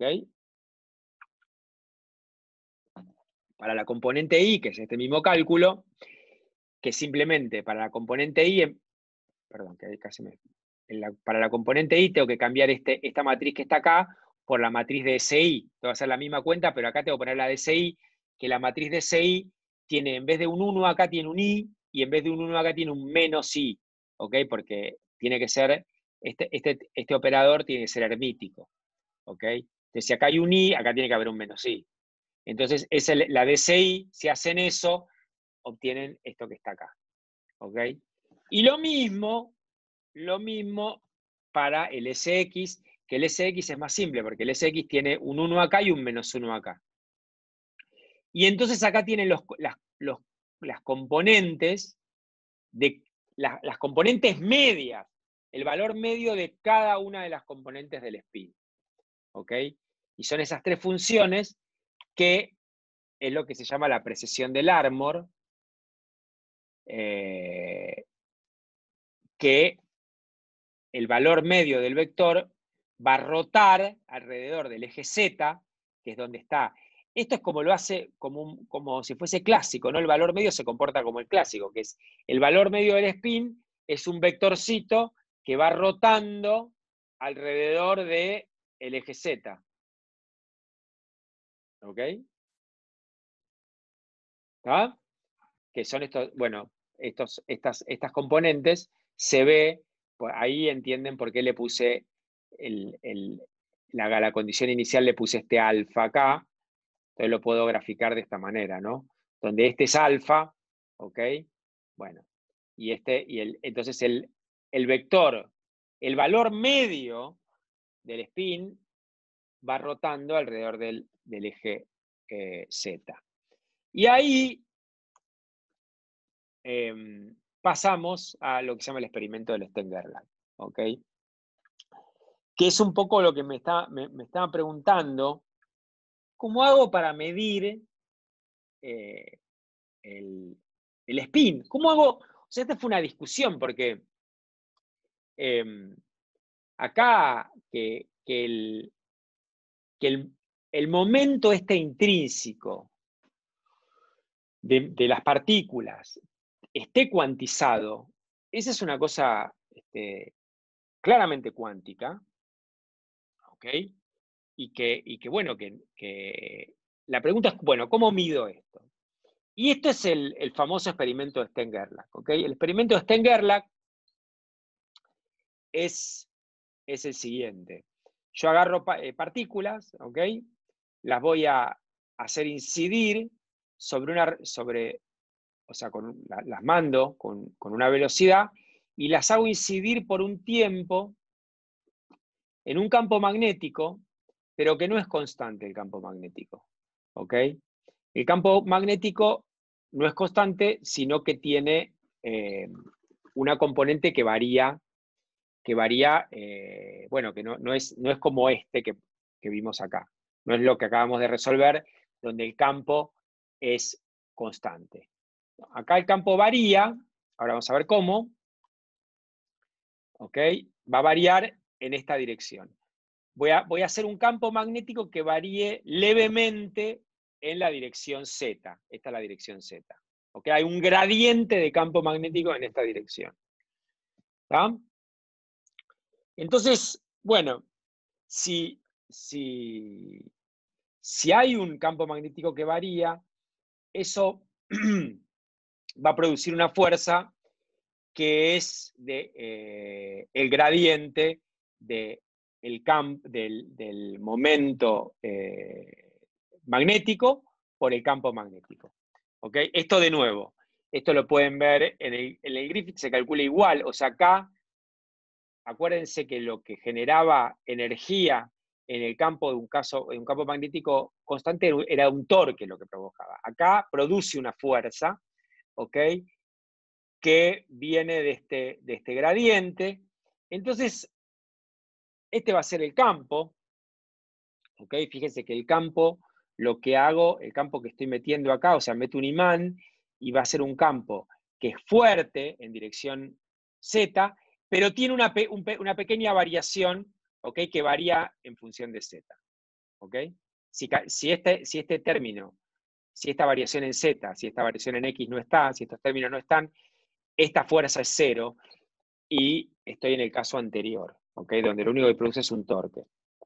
Para la componente Y, que es este mismo cálculo, que simplemente para la componente Y, perdón, que casi para la componente Y tengo que cambiar esta matriz que está acá por la matriz de SI. Tengo que hacer la misma cuenta, pero acá tengo que poner la de SI, que la matriz de SI tiene, en vez de un 1 acá tiene un I, y en vez de un 1 acá tiene un menos I, ¿ok? Porque tiene que ser, este operador tiene que ser hermítico, ¿ok? Entonces, si acá hay un I, acá tiene que haber un menos I. Entonces, la DCI, si hacen eso, obtienen esto que está acá, ¿ok? Y lo mismo para el SX, que el SX es más simple, porque el SX tiene un 1 acá y un menos 1 acá. Y entonces acá tienen las componentes, las componentes medias, el valor medio de cada una de las componentes del spin. ¿Ok? Y son esas tres funciones que es lo que se llama la precesión del Larmor, que el valor medio del vector va a rotar alrededor del eje Z, que es donde está. Esto es como lo hace, como si fuese clásico, ¿no? El valor medio se comporta como el clásico, que es el valor medio del spin, es un vectorcito que va rotando alrededor del eje Z. ¿Ok? ¿Está? Que son estos, bueno, estas componentes, se ve, ahí entienden por qué le puse la condición inicial, le puse este alfa acá, entonces lo puedo graficar de esta manera, ¿no? Donde este es alfa, ¿ok? Bueno, entonces el vector, el valor medio del spin va rotando alrededor del eje Z. Y ahí pasamos a lo que se llama el experimento del Stern-Gerlach, ¿ok? Que es un poco lo que me estaba preguntando, ¿cómo hago para medir el spin. ¿Cómo hago? O sea, esta fue una discusión, porque acá que el momento intrínseco de las partículas esté cuantizado, esa es una cosa claramente cuántica, ¿ok? Y que bueno, que la pregunta es, bueno, ¿cómo mido esto? Y esto es el famoso experimento de Stern-Gerlach, ¿ok? El experimento de Stern-Gerlach es el siguiente. Yo agarro partículas, ¿ok? Las voy a hacer incidir o sea, las mando con una velocidad y las hago incidir por un tiempo en un campo magnético, pero que no es constante el campo magnético, ¿ok? El campo magnético no es constante, sino que tiene una componente que varía, bueno, que no es como que vimos acá. No es lo que acabamos de resolver, donde el campo es constante. Acá el campo varía, ahora vamos a ver cómo, ¿ok? Va a variar en esta dirección. Voy a hacer un campo magnético que varíe levemente en la dirección Z. Esta es la dirección Z. ¿Ok? Hay un gradiente de campo magnético en esta dirección. ¿Está? Entonces, bueno, si hay un campo magnético que varía, eso va a producir una fuerza que es el gradiente del momento magnético por el campo magnético. ¿Ok? Esto de nuevo, esto lo pueden ver en el Griffith, se calcula igual, o sea, acá, acuérdense que lo que generaba energía en el campo en un campo magnético constante era un torque lo que provocaba. Acá produce una fuerza, ¿ok? Que viene de este gradiente. Entonces, este va a ser el campo, ¿ok? Fíjense que el campo, lo que hago, el campo que estoy metiendo acá, o sea, meto un imán y va a ser un campo que es fuerte en dirección Z, pero tiene una pequeña variación, ¿ok? Que varía en función de Z, ¿ok? Si este término, si esta variación en Z, si esta variación en X no está, si estos términos no están, esta fuerza es 0 y estoy en el caso anterior, ¿ok? Donde lo único que produce es un torque.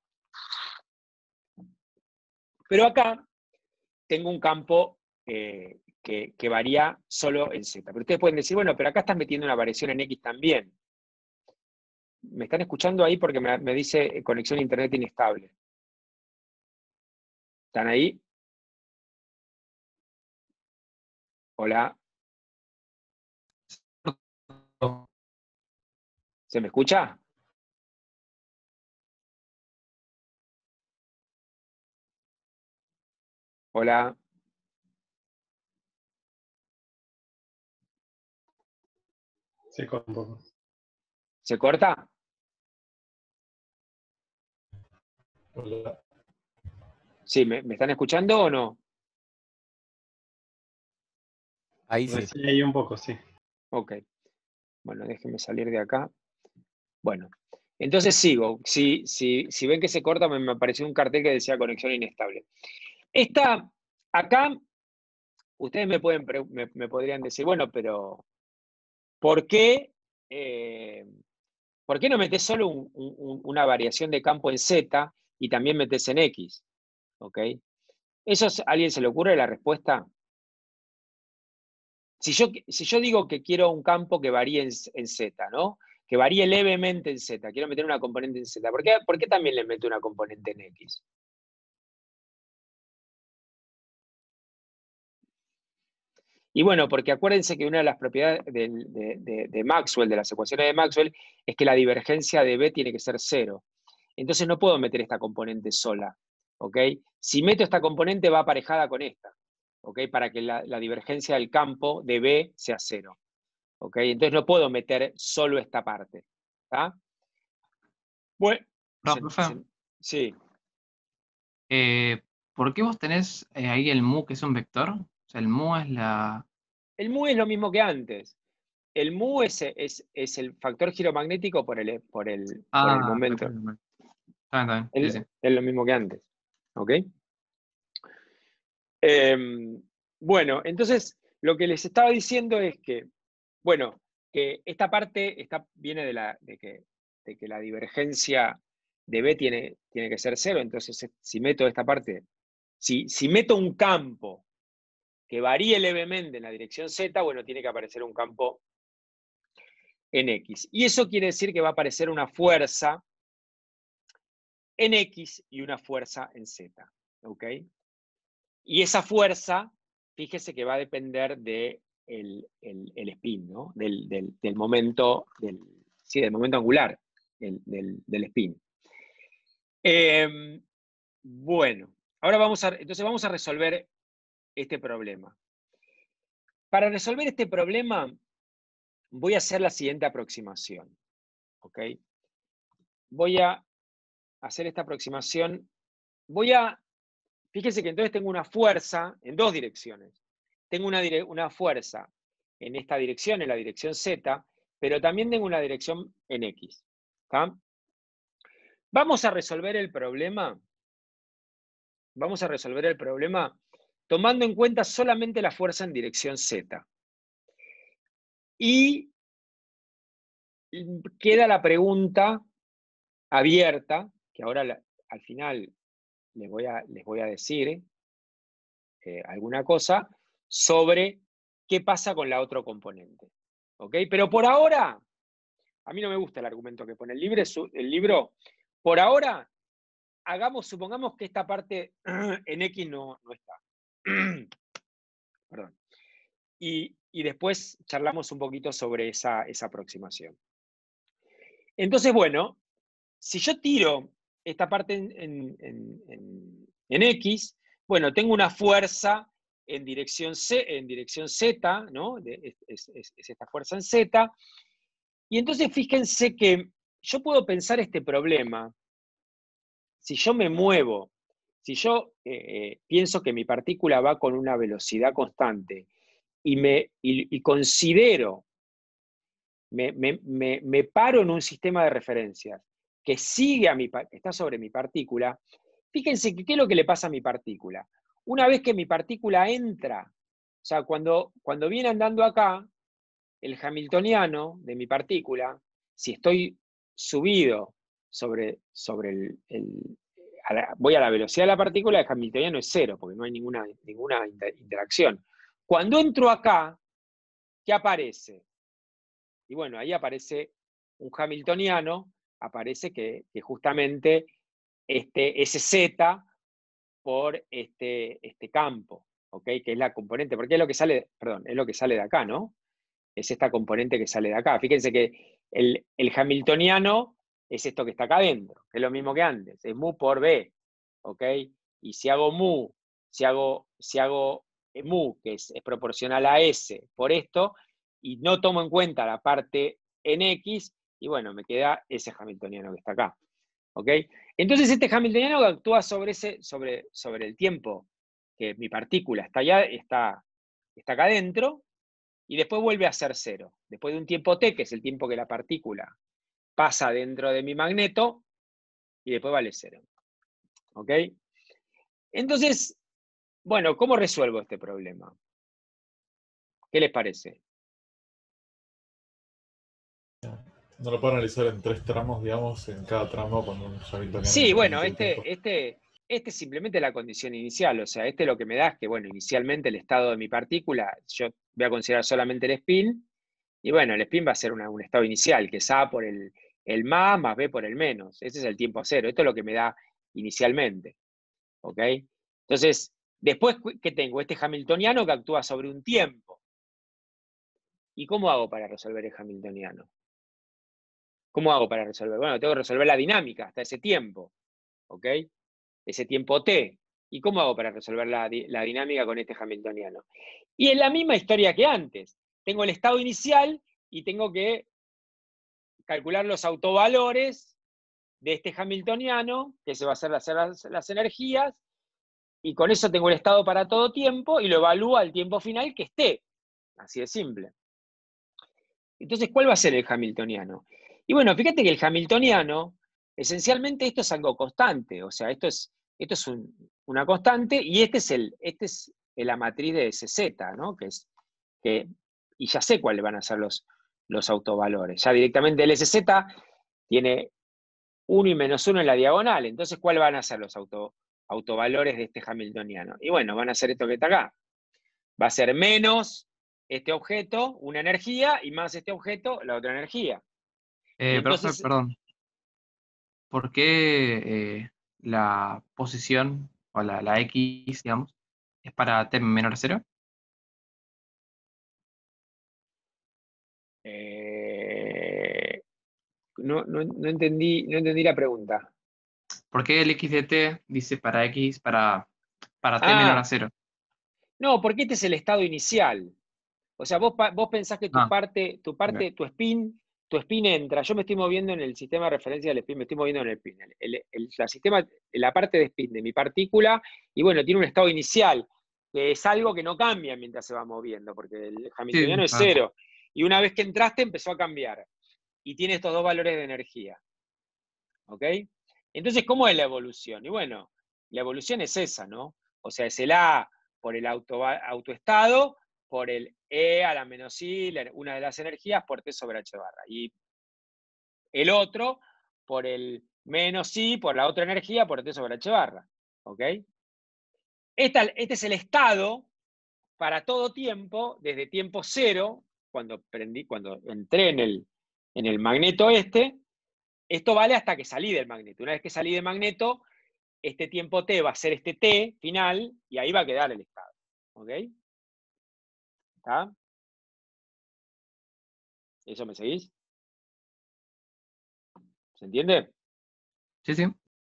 Pero acá tengo un campo que varía solo en Z. Pero ustedes pueden decir, bueno, pero acá estás metiendo una variación en X también. ¿Me están escuchando ahí? Porque me dice conexión a internet inestable. ¿Están ahí? Hola. ¿Se me escucha? Hola. Se corta un poco. ¿Se corta? Hola. Sí, ¿me están escuchando o no? Ahí sí. Sí, ahí un poco, sí. Ok. Bueno, déjenme salir de acá. Bueno, entonces sigo. Si ven que se corta, me apareció un cartel que decía conexión inestable. Acá, ustedes me podrían decir, bueno, pero ¿por qué no metés solo una variación de campo en Z y también metés en X? ¿Ok? ¿A alguien se le ocurre la respuesta? Si yo digo que quiero un campo que varíe en Z, ¿no? Que varíe levemente en Z, quiero meter una componente en Z, ¿por qué también le meto una componente en X? Y bueno, porque acuérdense que una de las propiedades de Maxwell, de las ecuaciones de Maxwell, es que la divergencia de B tiene que ser 0. Entonces no puedo meter esta componente sola, ¿ok? Si meto esta componente va aparejada con esta, ¿ok? Para que la divergencia del campo de B sea 0, ¿ok? Entonces no puedo meter solo esta parte, ¿está? Bueno, Profe, sí. ¿por qué vos tenés ahí el mu, que es un vector? O sea, el mu es la... El mu es lo mismo que antes. El mu es el factor giromagnético por el momento. Está bien, está bien, sí, sí. Es lo mismo que antes. ¿Ok? Bueno, entonces lo que les estaba diciendo es que, bueno, que esta parte viene de que la divergencia de B tiene que ser 0. Entonces, si meto esta parte, si meto un campo que varíe levemente en la dirección Z, bueno, tiene que aparecer un campo en X. Y eso quiere decir que va a aparecer una fuerza en X y una fuerza en Z. ¿Ok? Y esa fuerza, fíjese que va a depender del spin, ¿no? Del momento, del momento angular del spin. Bueno, ahora entonces vamos a resolver este problema. Para resolver este problema, voy a hacer la siguiente aproximación. ¿Ok? Voy a hacer esta aproximación. Fíjense que entonces tengo una fuerza en dos direcciones. Tengo una fuerza en esta dirección, en la dirección Z, pero también tengo una dirección en X. ¿Está? Vamos a resolver el problema. Vamos a resolver el problema tomando en cuenta solamente la fuerza en dirección Z. Y queda la pregunta abierta, que ahora al final les voy a decir alguna cosa sobre qué pasa con la otra componente. ¿Ok? Pero por ahora, a mí no me gusta el argumento que pone el libro. Por ahora, supongamos que esta parte en X no está. Perdón. Y después charlamos un poquito sobre esa aproximación. Entonces, bueno, si yo tiro esta parte en X, bueno, tengo una fuerza en dirección Z, ¿no? Es esta fuerza en Z. Y entonces fíjense que yo puedo pensar este problema, si yo me muevo, si yo pienso que mi partícula va con una velocidad constante y considero, me paro en un sistema de referencias que está sobre mi partícula, fíjense que qué es lo que le pasa a mi partícula. Una vez que mi partícula entra, o sea, cuando viene andando acá, el hamiltoniano de mi partícula, si estoy subido voy a la velocidad de la partícula, el hamiltoniano es 0, porque no hay ninguna interacción. Cuando entro acá, ¿qué aparece? Y bueno, ahí aparece un hamiltoniano, aparece que justamente ese Z por este campo, ¿ok? Que es la componente, porque es lo que sale, perdón, es lo que sale de acá, ¿no? Es esta componente que sale de acá. Fíjense que el hamiltoniano es esto que está acá adentro, que es lo mismo que antes, es mu por B, ¿ok? Y si hago mu, si hago mu, que es proporcional a S por esto, y no tomo en cuenta la parte en X, y bueno, me queda ese hamiltoniano que está acá, ¿ok? Entonces este hamiltoniano que actúa sobre el tiempo, que mi partícula está acá adentro, y después vuelve a ser 0. Después de un tiempo t, que es el tiempo que la partícula pasa dentro de mi magneto, y después vale 0. ¿Ok? Entonces, bueno, ¿cómo resuelvo este problema? ¿Qué les parece? No lo puedo analizar en 3 tramos, digamos, en cada tramo con un hamiltoniano. Sí, bueno, este es simplemente la condición inicial, o sea, lo que me da es que, bueno, inicialmente el estado de mi partícula, yo voy a considerar solamente el spin, y bueno, el spin va a ser un estado inicial, que es A por el más B por el menos. Ese es el tiempo cero. Esto es lo que me da inicialmente. ¿Ok? Entonces, después, ¿qué tengo? Este hamiltoniano que actúa sobre un tiempo. ¿Y cómo hago para resolver el hamiltoniano? ¿Cómo hago para resolver? Bueno, tengo que resolver la dinámica hasta ese tiempo. ¿Ok? Ese tiempo t. ¿Y cómo hago para resolver la dinámica con este hamiltoniano? Y es la misma historia que antes. Tengo el estado inicial y tengo que calcular los autovalores de este hamiltoniano, que se va a hacer las energías, y con eso tengo el estado para todo tiempo y lo evalúo al tiempo final que esté. Así de simple. Entonces, ¿cuál va a ser el hamiltoniano? Y bueno, fíjate que el hamiltoniano, esencialmente esto es algo constante, o sea, esto es una constante, y esta es la matriz de SZ, ¿no? Y ya sé cuáles van a ser los autovalores. Ya directamente el SZ tiene 1 y -1 en la diagonal, entonces ¿cuáles van a ser los autovalores de este hamiltoniano? Y bueno, van a ser esto que está acá. Va a ser menos este objeto, una energía, y más este objeto, la otra energía. Profe, perdón. ¿Por qué la posición, o la X, digamos, es para t menor a 0? No entendí la pregunta. ¿Por qué el x de t dice para x, para t menor a 0? No, porque este es el estado inicial. O sea, vos pensás que tu spin entra. Yo me estoy moviendo en el sistema de referencia del spin, me estoy moviendo en el spin. La parte de spin de mi partícula, y bueno, tiene un estado inicial, que es algo que no cambia mientras se va moviendo, porque el hamiltoniano es 0. Y una vez que entraste, empezó a cambiar. Y tiene estos dos valores de energía. ¿Ok? Entonces, ¿cómo es la evolución? Y bueno, la evolución es esa, ¿no? O sea, es el A por el autoestado, por el E a la menos I, una de las energías, por T sobre H barra. Y el otro por el menos I, por la otra energía, por T sobre H barra. ¿Ok? Este es el estado para todo tiempo, desde tiempo 0, cuando entré en el magneto este. Esto vale hasta que salí del magneto. Una vez que salí del magneto, este tiempo t va a ser este t final, y ahí va a quedar el estado. ¿Ok? ¿Está? ¿Eso me seguís? ¿Se entiende? Sí, sí.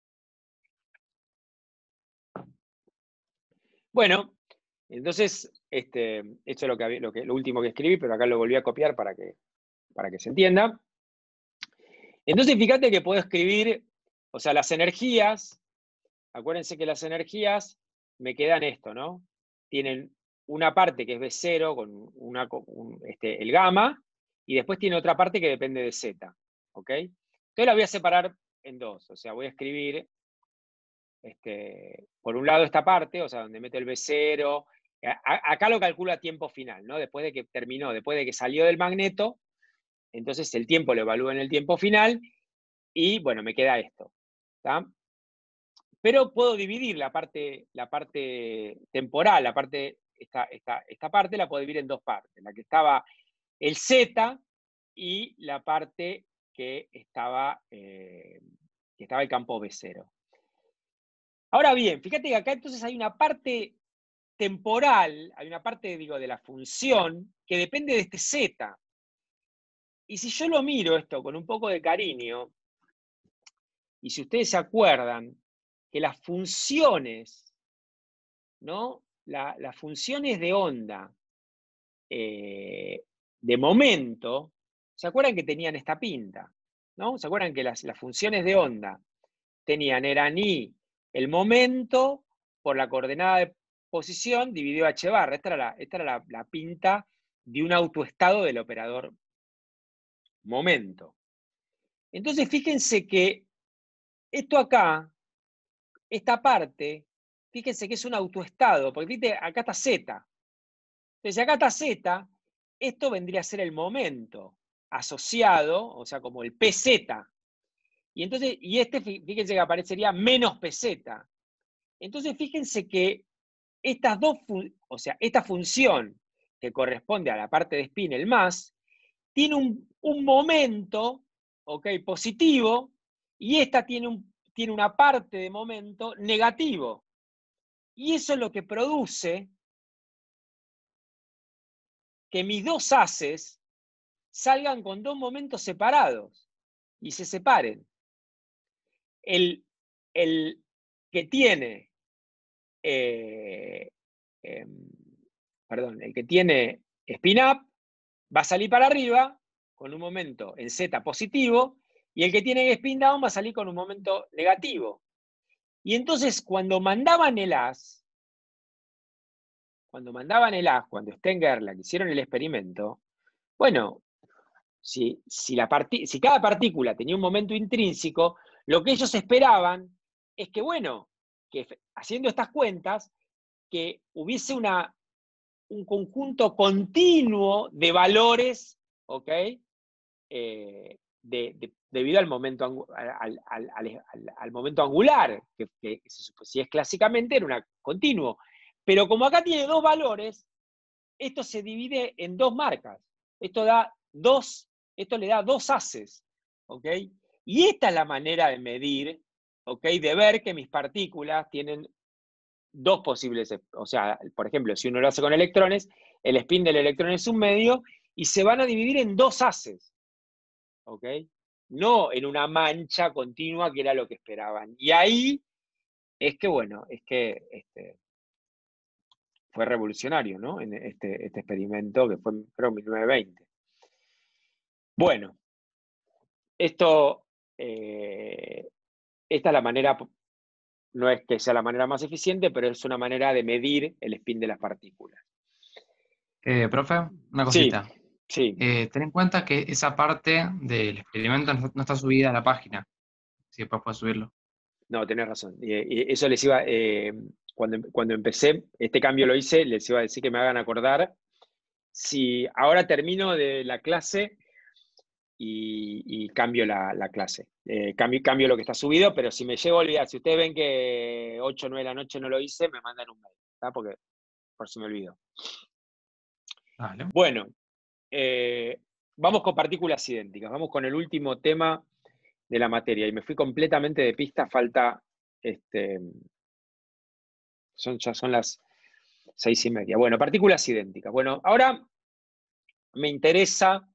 Bueno, entonces, esto es lo último que escribí, pero acá lo volví a copiar para que se entienda. Entonces, fíjate que puedo escribir, o sea, las energías, acuérdense que las energías me quedan esto, ¿no? Tienen una parte que es B0 con el gamma, y después tiene otra parte que depende de Z, ¿ok? Entonces la voy a separar en dos, o sea, voy a escribir, por un lado esta parte, o sea, donde meto el B0, acá lo calculo a tiempo final, ¿no? Después de que terminó, después de que salió del magneto, entonces el tiempo lo evalúo en el tiempo final, y bueno, me queda esto, ¿está? Pero puedo dividir la parte temporal, esta parte la puedo dividir en dos partes, la que estaba el Z y la parte que estaba el campo B0. Ahora bien, fíjate que acá entonces hay una parte temporal, hay una parte, digo, de la función que depende de este Z. Y si yo lo miro esto con un poco de cariño, y si ustedes se acuerdan que las funciones, ¿no? Las funciones de onda, de momento, ¿se acuerdan que tenían esta pinta? ¿No? ¿Se acuerdan que las funciones de onda eran I, el momento, por la coordenada de posición, dividido H barra? Esta era la pinta de un autoestado del operador momento. Entonces, fíjense que esto acá, esta parte, fíjense que es un autoestado, porque ¿viste? Acá está Z. Entonces, acá está Z, esto vendría a ser el momento asociado, o sea, como el PZ. Y entonces, fíjense que aparecería menos PZ. Entonces, fíjense que esta función que corresponde a la parte de spin, el más, tiene un momento, ¿ok?, positivo, y esta tiene una parte de momento negativo. Y eso es lo que produce que mis dos haces salgan con dos momentos separados y se separen. El que tiene, el que tiene spin up va a salir para arriba con un momento en Z positivo, y el que tiene spin down va a salir con un momento negativo. Y entonces, cuando mandaban el haz, cuando mandaban el AS, cuando Stern-Gerlach hicieron el experimento, bueno, si cada partícula tenía un momento intrínseco, lo que ellos esperaban es que, bueno, que haciendo estas cuentas, que hubiese un conjunto continuo de valores, ¿ok? Debido al momento, al momento angular, que si es clásicamente era continuo. Pero como acá tiene dos valores, esto se divide en dos marcas. Esto le da dos haces, ¿ok? Y esta es la manera de medir, ¿ok? De ver que mis partículas tienen dos posibles, o sea, por ejemplo, si uno lo hace con electrones, el spin del electrón es un medio, y se van a dividir en dos haces, ¿ok? No en una mancha continua, que era lo que esperaban. Y ahí es que, bueno, es que fue revolucionario, ¿no? En este experimento, que fue, creo, en 1920. Bueno, esta es la manera, no es que sea la manera más eficiente, pero es una manera de medir el spin de las partículas. Profe, una cosita. Sí. Ten en cuenta que esa parte del experimento no está subida a la página. Si después puedes subirlo. No, tenés razón. Y eso les iba, cuando empecé, este cambio lo hice, les iba a decir que me hagan acordar. Si ahora termino de la clase y cambio la clase. Cambio lo que está subido, pero si me llego a olvidar, si ustedes ven que 8 o 9 de la noche no lo hice, me mandan un mail, ¿tá? Porque por si me olvido. Vale. Bueno, vamos con partículas idénticas. Vamos con el último tema de la materia. Y me fui completamente de pista, falta... ya son las 6:30. Bueno, partículas idénticas. Bueno, ahora me interesa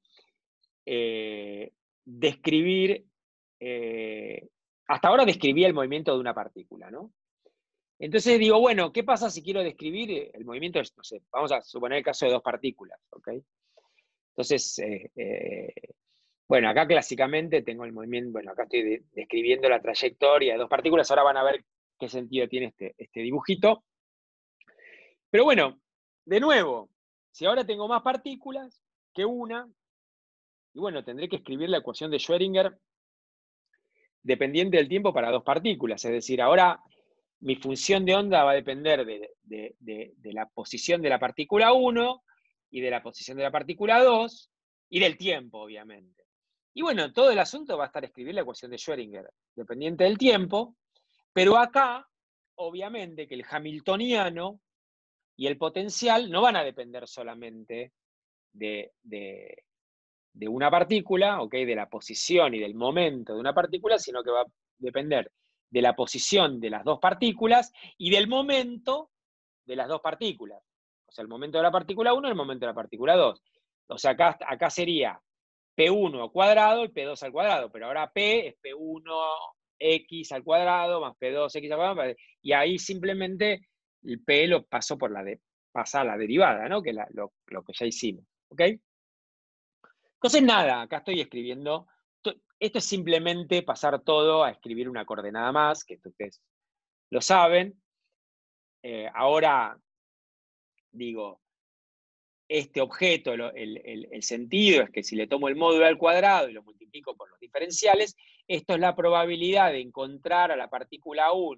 describir, hasta ahora describí el movimiento de una partícula, ¿no? Entonces digo, bueno, ¿qué pasa si quiero describir el movimiento? No sé, vamos a suponer el caso de dos partículas, ¿ok? Entonces, bueno, acá clásicamente tengo el movimiento, bueno, acá estoy describiendo la trayectoria de dos partículas, ahora van a ver qué sentido tiene este dibujito. Pero bueno, de nuevo, si ahora tengo más partículas que una, y bueno, tendré que escribir la ecuación de Schrödinger dependiente del tiempo para dos partículas. Es decir, ahora mi función de onda va a depender de la posición de la partícula 1 y de la posición de la partícula 2 y del tiempo, obviamente. Y bueno, todo el asunto va a estar escribir la ecuación de Schrödinger dependiente del tiempo, pero acá, obviamente, que el hamiltoniano y el potencial no van a depender solamente de una partícula, ¿okay? De la posición y del momento de una partícula, sino que va a depender de la posición de las dos partículas y del momento de las dos partículas. O sea, el momento de la partícula 1 y el momento de la partícula 2. O sea, acá sería P1 al cuadrado y P2 al cuadrado, pero ahora P es P1x al cuadrado más P2x al cuadrado, y ahí simplemente el P lo pasó pasa a la derivada, ¿no? Que es lo que ya hicimos, ¿ok? Entonces, nada, acá estoy escribiendo. Esto es simplemente pasar todo a escribir una coordenada más, que ustedes lo saben. Ahora, digo, este objeto, el sentido es que si le tomo el módulo al cuadrado y lo multiplico por los diferenciales, esto es la probabilidad de encontrar a la partícula 1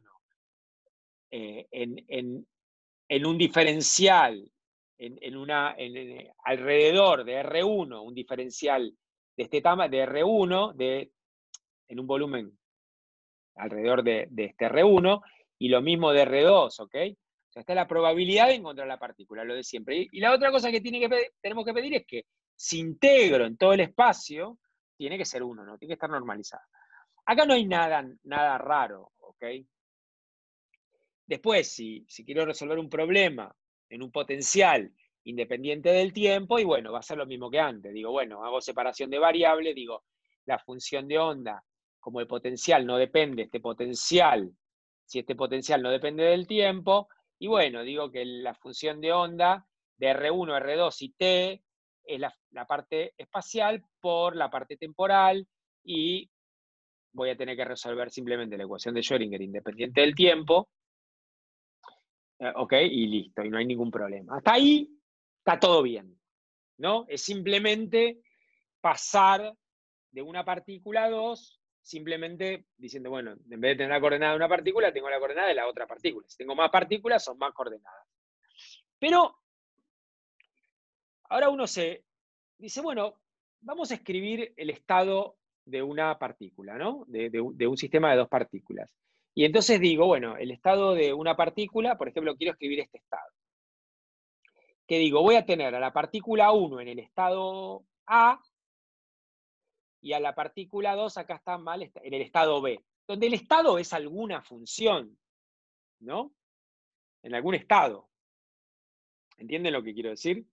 en un diferencial, alrededor de R1, un diferencial de este tamaño, de R1, en un volumen alrededor de este R1, y lo mismo de R2, ¿ok? O sea, esta es la probabilidad de encontrar la partícula, lo de siempre. Y la otra cosa que tenemos que pedir es que si integro en todo el espacio, tiene que ser 1, ¿no? Tiene que estar normalizada. Acá no hay nada raro, ¿ok? Después, si quiero resolver un problema en un potencial independiente del tiempo, y bueno, va a ser lo mismo que antes. Digo, bueno, hago separación de variables, digo, la función de onda, como el potencial no depende, si este potencial no depende del tiempo, y bueno, digo que la función de onda de R1, R2 y T es la parte espacial por la parte temporal, y voy a tener que resolver simplemente la ecuación de Schrödinger independiente del tiempo, Ok, y listo, y no hay ningún problema. Hasta ahí está todo bien, ¿no? Es simplemente pasar de una partícula a dos, simplemente diciendo, bueno, en vez de tener la coordenada de una partícula, tengo la coordenada de la otra partícula. Si tengo más partículas, son más coordenadas. Pero ahora uno se dice, bueno, vamos a escribir el estado de una partícula, ¿no? De un sistema de dos partículas. Y entonces digo, bueno, el estado de una partícula, por ejemplo, quiero escribir este estado. Que digo, voy a tener a la partícula 1 en el estado A y a la partícula 2 acá está mal en el estado B, donde el estado es alguna función, ¿no? En algún estado. ¿Entienden lo que quiero decir?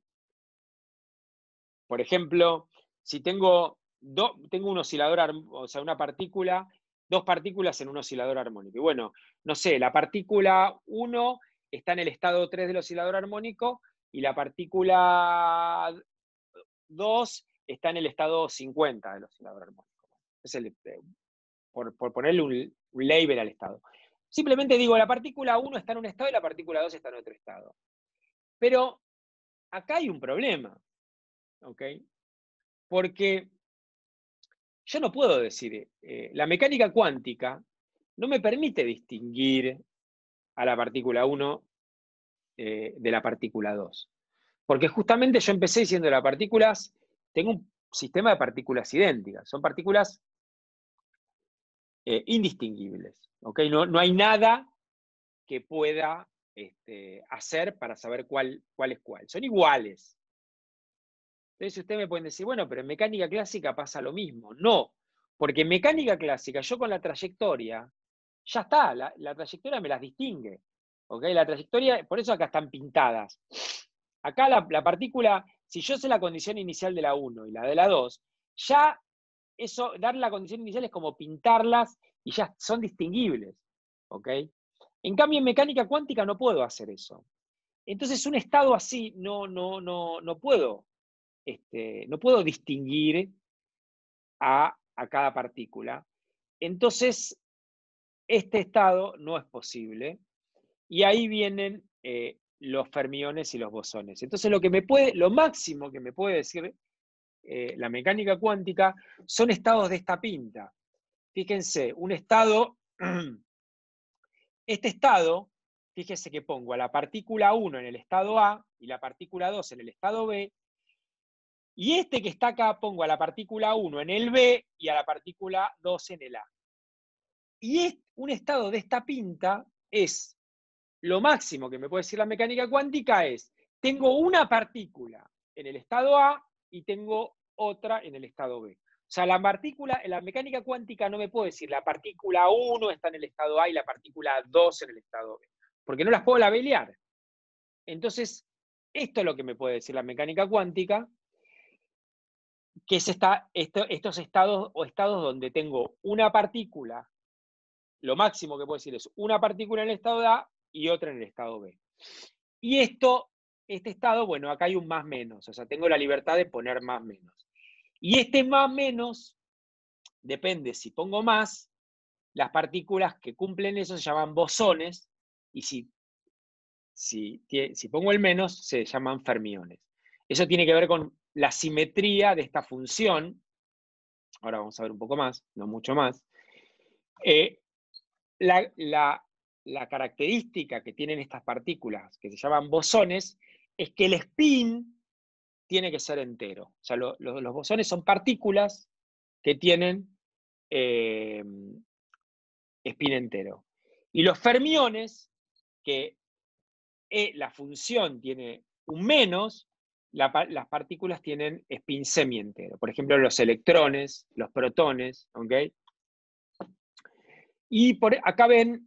Por ejemplo, si tengo un oscilador, o sea, una partícula, dos partículas en un oscilador armónico. Y bueno, no sé, la partícula 1 está en el estado 3 del oscilador armónico y la partícula 2 está en el estado 50 del oscilador armónico. Es por ponerle un label al estado. Simplemente digo, la partícula 1 está en un estado y la partícula 2 está en otro estado. Pero acá hay un problema, ¿ok? Porque yo no puedo decir, la mecánica cuántica no me permite distinguir a la partícula 1 de la partícula 2. Porque justamente yo empecé diciendo las partículas, tengo un sistema de partículas idénticas, son partículas indistinguibles, ¿ok? No hay nada que pueda hacer para saber cuál es cuál, son iguales. Entonces ustedes me pueden decir, bueno, pero en mecánica clásica pasa lo mismo. No, porque en mecánica clásica yo con la trayectoria, ya está, la trayectoria me las distingue. ¿Ok? La trayectoria, por eso acá están pintadas. Acá la partícula, si yo sé la condición inicial de la 1 y la de la 2, ya eso, dar la condición inicial es como pintarlas y ya son distinguibles. ¿Ok? En cambio, en mecánica cuántica no puedo hacer eso. Entonces, un estado así no puedo. No puedo distinguir a cada partícula. Entonces, este estado no es posible. Y ahí vienen los fermiones y los bosones. Entonces, lo máximo que me puede decir la mecánica cuántica son estados de esta pinta. Fíjense, un estado, este estado, fíjense que pongo a la partícula 1 en el estado A y la partícula 2 en el estado B, y este que está acá pongo a la partícula 1 en el B y a la partícula 2 en el A. Y un estado de esta pinta es, lo máximo que me puede decir la mecánica cuántica es, tengo una partícula en el estado A y tengo otra en el estado B. O sea, la mecánica cuántica no me puede decir la partícula 1 está en el estado A y la partícula 2 en el estado B, porque no las puedo labelear. Entonces, esto es lo que me puede decir la mecánica cuántica, que es estos estados o estados donde tengo una partícula, lo máximo que puedo decir es una partícula en el estado A y otra en el estado B. Y este estado, bueno, acá hay un más menos, o sea, tengo la libertad de poner más menos. Y este más menos, depende si pongo más, las partículas que cumplen eso se llaman bosones, y si pongo el menos, se llaman fermiones. Eso tiene que ver con la simetría de esta función. Ahora vamos a ver un poco más, no mucho más. La característica que tienen estas partículas, que se llaman bosones, es que el spin tiene que ser entero. O sea, los bosones son partículas que tienen spin entero. Y los fermiones, que la función tiene un menos, las partículas tienen spin semi-entero. Por ejemplo, los electrones, los protones, ¿ok? Y acá ven,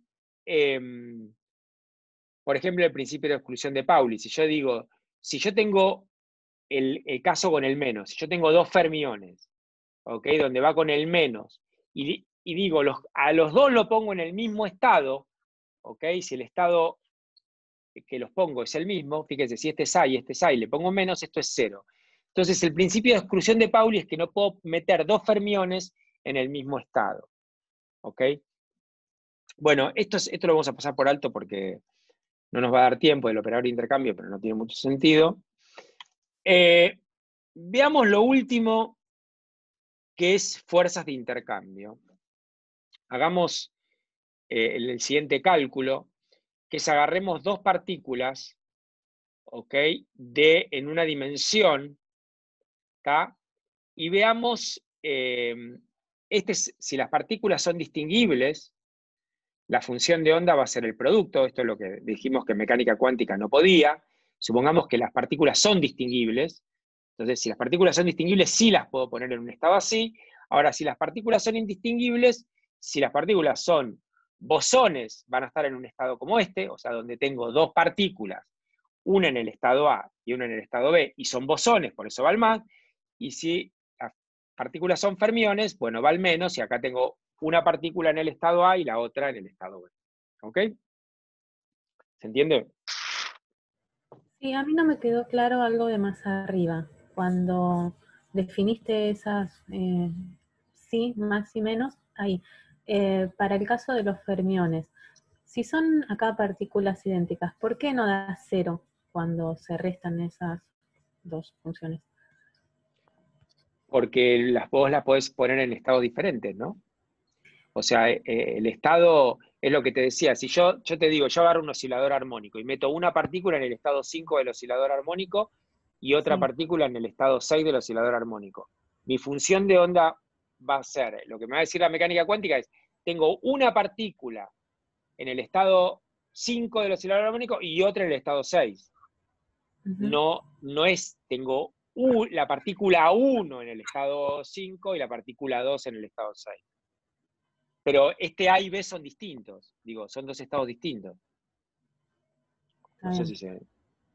por ejemplo, el principio de exclusión de Pauli. Si yo digo, si yo tengo el caso con el menos, si yo tengo dos fermiones, ¿ok? Donde va con el menos, y digo, a los dos lo pongo en el mismo estado, ¿ok? Si el estado que los pongo es el mismo, fíjense, si este es A y este es A y le pongo menos, esto es 0. Entonces, el principio de exclusión de Pauli es que no puedo meter dos fermiones en el mismo estado, ¿ok? Bueno, esto lo vamos a pasar por alto porque no nos va a dar tiempo del operador de intercambio, pero no tiene mucho sentido. Veamos lo último, que es fuerzas de intercambio. Hagamos el siguiente cálculo, que es agarremos dos partículas, ¿ok? En una dimensión, ¿tá? Y veamos si las partículas son distinguibles, la función de onda va a ser el producto. Esto es lo que dijimos que en mecánica cuántica no podía. Supongamos que las partículas son distinguibles. Entonces, si las partículas son distinguibles, sí las puedo poner en un estado así. Ahora, si las partículas son indistinguibles, si las partículas son bosones, van a estar en un estado como este, o sea, donde tengo dos partículas, una en el estado A y una en el estado B, y son bosones, por eso va al más. Y si las partículas son fermiones, bueno, va al menos, y acá tengo una partícula en el estado A y la otra en el estado B. ¿Ok? ¿Se entiende? Sí, a mí no me quedó claro algo de más arriba. Cuando definiste esas, sí, más y menos, ahí. Para el caso de los fermiones, si son acá partículas idénticas, ¿por qué no da cero cuando se restan esas dos funciones? Porque vos las podés poner en estados diferentes, ¿no? O sea, el estado es lo que te decía. Si yo te digo, yo agarro un oscilador armónico y meto una partícula en el estado 5 del oscilador armónico y otra partícula en el estado 6 del oscilador armónico. Mi función de onda va a ser, lo que me va a decir la mecánica cuántica es, tengo una partícula en el estado 5 del oscilador armónico y otra en el estado 6. No es, tengo la partícula 1 en el estado 5 y la partícula 2 en el estado 6. Pero este A y B son distintos, digo, son dos estados distintos. No sé si se...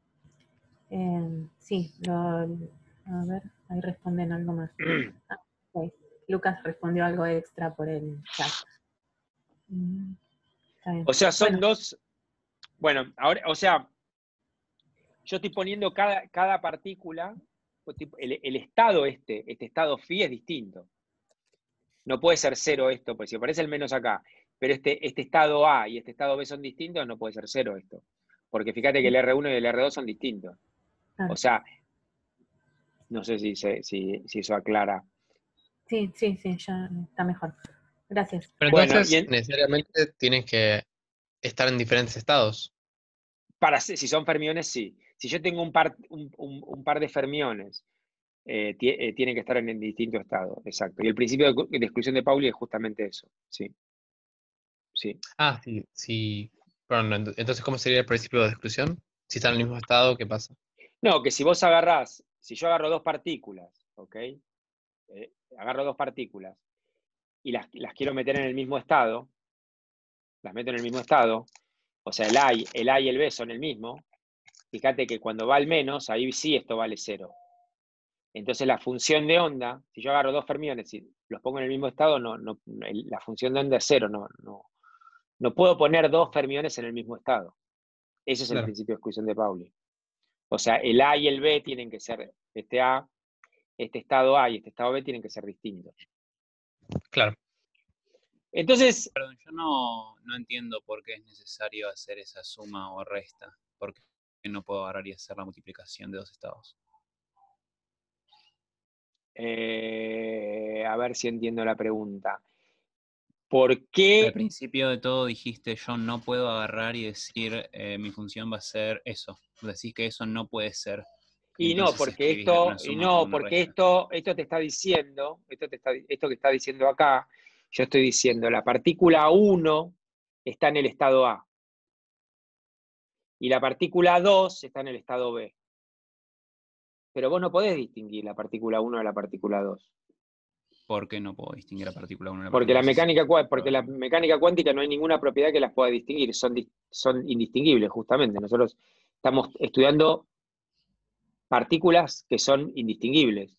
Sí, a ver, ahí responden algo más. Okay. Lucas respondió algo extra por el chat. O sea, son dos... Bueno, ahora, o sea, yo estoy poniendo cada partícula, el estado este estado phi es distinto. No puede ser cero esto, pues si aparece el menos acá, pero este estado A y este estado B son distintos, no puede ser cero esto. Porque fíjate que el R1 y el R2 son distintos. O sea, no sé si eso aclara. Sí, ya está mejor. Gracias. Pero entonces, necesariamente tienen que estar en diferentes estados. Si son fermiones, sí. Si yo tengo un par de fermiones, tienen que estar en distinto estado, exacto. Y el principio de exclusión de Pauli es justamente eso, sí. Sí. Ah, sí. Perdón, entonces, ¿cómo sería el principio de exclusión? Si están en el mismo estado, ¿qué pasa? No, que si vos agarrás, si yo agarro dos partículas, ¿ok? Agarro dos partículas y las quiero meter en el mismo estado, las meto en el mismo estado, o sea, el A y el B son el mismo, fíjate que cuando va al menos, ahí sí esto vale cero. Entonces la función de onda, si yo agarro dos fermiones y los pongo en el mismo estado, la función de onda es cero, no puedo poner dos fermiones en el mismo estado. Ese es el principio de exclusión de Pauli. O sea, el A y el B tienen que ser, este estado A y este estado B tienen que ser distintos. Claro. Entonces... Perdón, yo no entiendo por qué es necesario hacer esa suma o resta. ¿Por qué no puedo agarrar y hacer la multiplicación de dos estados? A ver si entiendo la pregunta. ¿Por qué? Al principio de todo dijiste, yo no puedo agarrar y decir, mi función va a ser eso. Decís que eso no puede ser. Y no, porque esto te está diciendo, esto que está diciendo acá, yo estoy diciendo, la partícula 1 está en el estado A. Y la partícula 2 está en el estado B. Pero vos no podés distinguir la partícula 1 de la partícula 2. ¿Por qué no puedo distinguir la partícula 1 de la porque partícula 2? Porque la mecánica cuántica no hay ninguna propiedad que las pueda distinguir, son indistinguibles justamente. Nosotros estamos estudiando partículas que son indistinguibles.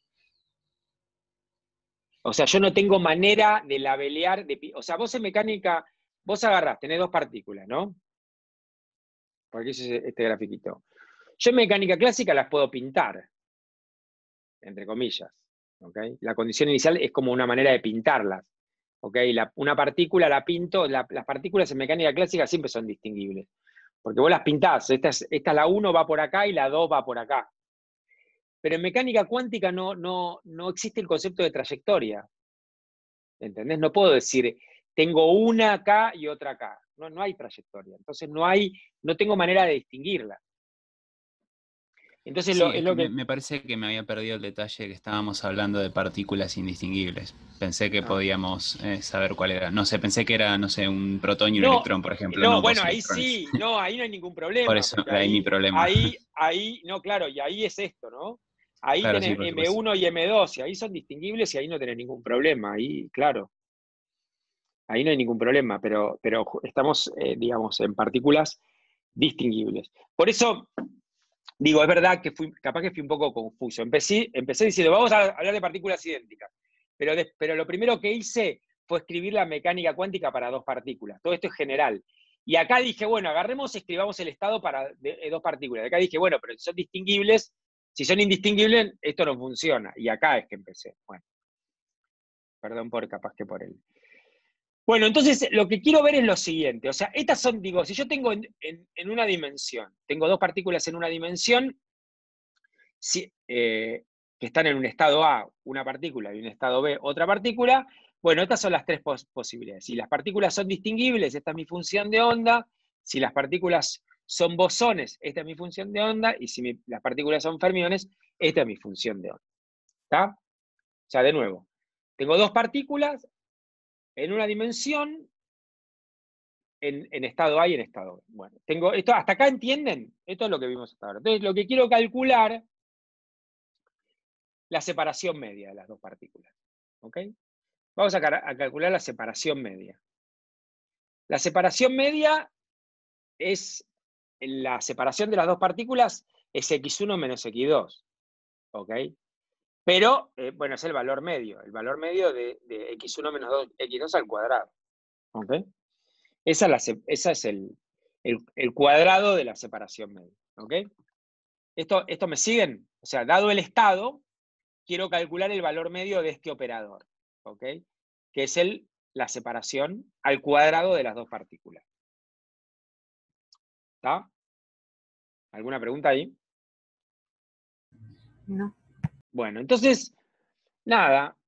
O sea, yo no tengo manera de labelear, o sea, vos en mecánica, vos agarrás, tenés dos partículas, ¿no? Porque ese es este grafiquito. Yo en mecánica clásica las puedo pintar, entre comillas. ¿Okay? La condición inicial es como una manera de pintarlas. ¿Okay? Una partícula la pinto, las partículas en mecánica clásica siempre son distinguibles. Porque vos las pintás, esta es la 1 va por acá y la 2 va por acá. Pero en mecánica cuántica no existe el concepto de trayectoria. ¿Entendés? No puedo decir, tengo una acá y otra acá. No hay trayectoria. Entonces no tengo manera de distinguirla. Entonces Sí, es lo que... me parece que me había perdido el detalle que estábamos hablando de partículas indistinguibles. Pensé que podíamos saber cuál era. No sé, pensé que era, no sé, un protón y un electrón, por ejemplo, no bueno, dos ahí electrones. sí, ahí no hay ningún Por problema, eso, porque de ahí mi problema. no, claro, y ahí es esto, ¿no? Ahí Claro, tenés sí, por supuesto. M1 y M2, y ahí son distinguibles y ahí no tenés ningún problema, ahí, claro, ahí no hay ningún problema, pero estamos, digamos, en partículas distinguibles. Por eso, digo, es verdad que capaz que fui un poco confuso. Empecé diciendo, vamos a hablar de partículas idénticas, pero lo primero que hice fue escribir la mecánica cuántica para dos partículas. Todo esto es general. Y acá dije, bueno, agarremos y escribamos el estado de dos partículas. Acá dije, bueno, pero si son distinguibles, si son indistinguibles, esto no funciona. Y acá es que empecé. Bueno, perdón capaz que por él. Bueno, entonces lo que quiero ver es lo siguiente. O sea, estas son, digo, si yo tengo en una dimensión, tengo dos partículas en una dimensión, que están en un estado A, una partícula, y un estado B, otra partícula, bueno, estas son las tres posibilidades. Si las partículas son distinguibles, esta es mi función de onda. Si las partículas son bosones, esta es mi función de onda. Y si las partículas son fermiones, esta es mi función de onda. ¿Está? O sea, de nuevo, tengo dos partículas en una dimensión en estado A y en estado B. Bueno, tengo esto, ¿hasta acá entienden? Esto es lo que vimos hasta ahora. Entonces, lo que quiero calcular, la separación media de las dos partículas. ¿Ok? Vamos a calcular la separación media. La separación media es la separación de las dos partículas, es x1 menos x2. ¿Ok? Pero, bueno, es el valor medio de x1 menos x2 al cuadrado. ¿Ok? Ese es el cuadrado de la separación media. ¿Ok? ¿Esto me siguen? O sea, dado el estado, quiero calcular el valor medio de este operador. ¿Ok? Que es la separación al cuadrado de las dos partículas. ¿Está? ¿Alguna pregunta ahí? No. Bueno, entonces, nada.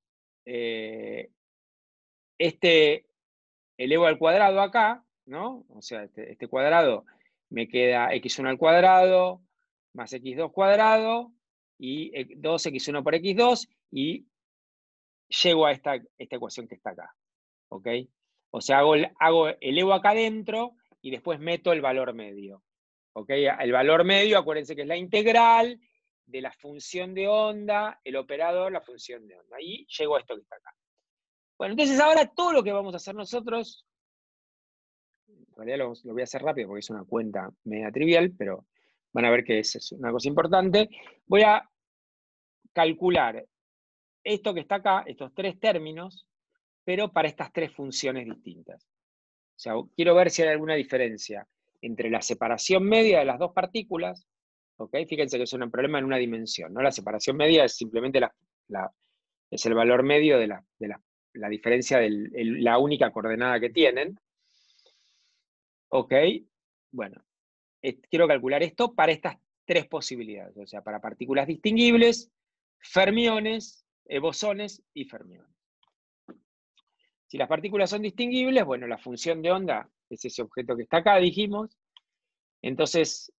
Elevo al cuadrado acá, ¿no? O sea, este cuadrado me queda x1 al cuadrado más x2 cuadrado y 2x1 por x2 y llego a esta ecuación que está acá. ¿Ok? O sea, elevo acá adentro y después meto el valor medio. ¿Ok? El valor medio, acuérdense que es la integral de la función de onda, el operador, la función de onda. Y llego a esto que está acá. Bueno, entonces ahora todo lo que vamos a hacer nosotros, en realidad lo voy a hacer rápido porque es una cuenta media trivial, pero van a ver que es una cosa importante. Voy a calcular esto que está acá, estos tres términos, pero para estas tres funciones distintas. O sea, quiero ver si hay alguna diferencia entre la separación media de las dos partículas, ¿ok? Fíjense que es un problema en una dimensión, ¿no? La separación media es simplemente es el valor medio de la diferencia de la única coordenada que tienen. ¿Ok? Bueno, quiero calcular esto para estas tres posibilidades, o sea, para partículas distinguibles, fermiones, bosones y fermiones. Si las partículas son distinguibles, bueno, la función de onda es ese objeto que está acá, dijimos. Entonces,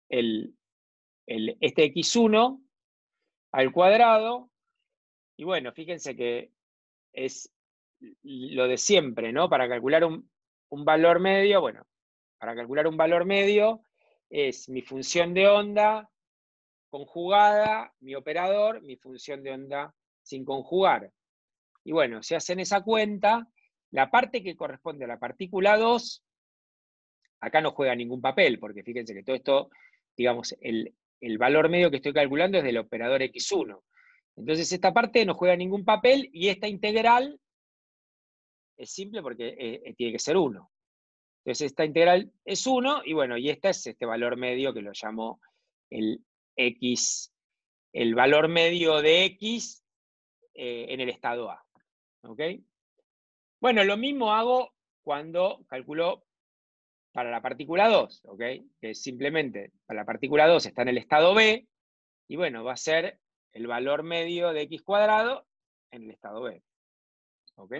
este x1 al cuadrado, y bueno, fíjense que es lo de siempre, ¿no? Para calcular un valor medio, bueno, para calcular un valor medio es mi función de onda conjugada, mi operador, mi función de onda sin conjugar. Y bueno, si hacen esa cuenta, la parte que corresponde a la partícula 2, acá no juega ningún papel, porque fíjense que todo esto, digamos, el valor medio que estoy calculando es del operador x1. Entonces esta parte no juega ningún papel y esta integral es simple porque tiene que ser 1. Entonces esta integral es 1 y bueno, y este es este valor medio que lo llamo el x, el valor medio de x en el estado A. ¿Ok? Bueno, lo mismo hago cuando calculo para la partícula 2, ¿ok? Que simplemente para la partícula 2 está en el estado B, y bueno, va a ser el valor medio de x cuadrado en el estado B, ¿ok?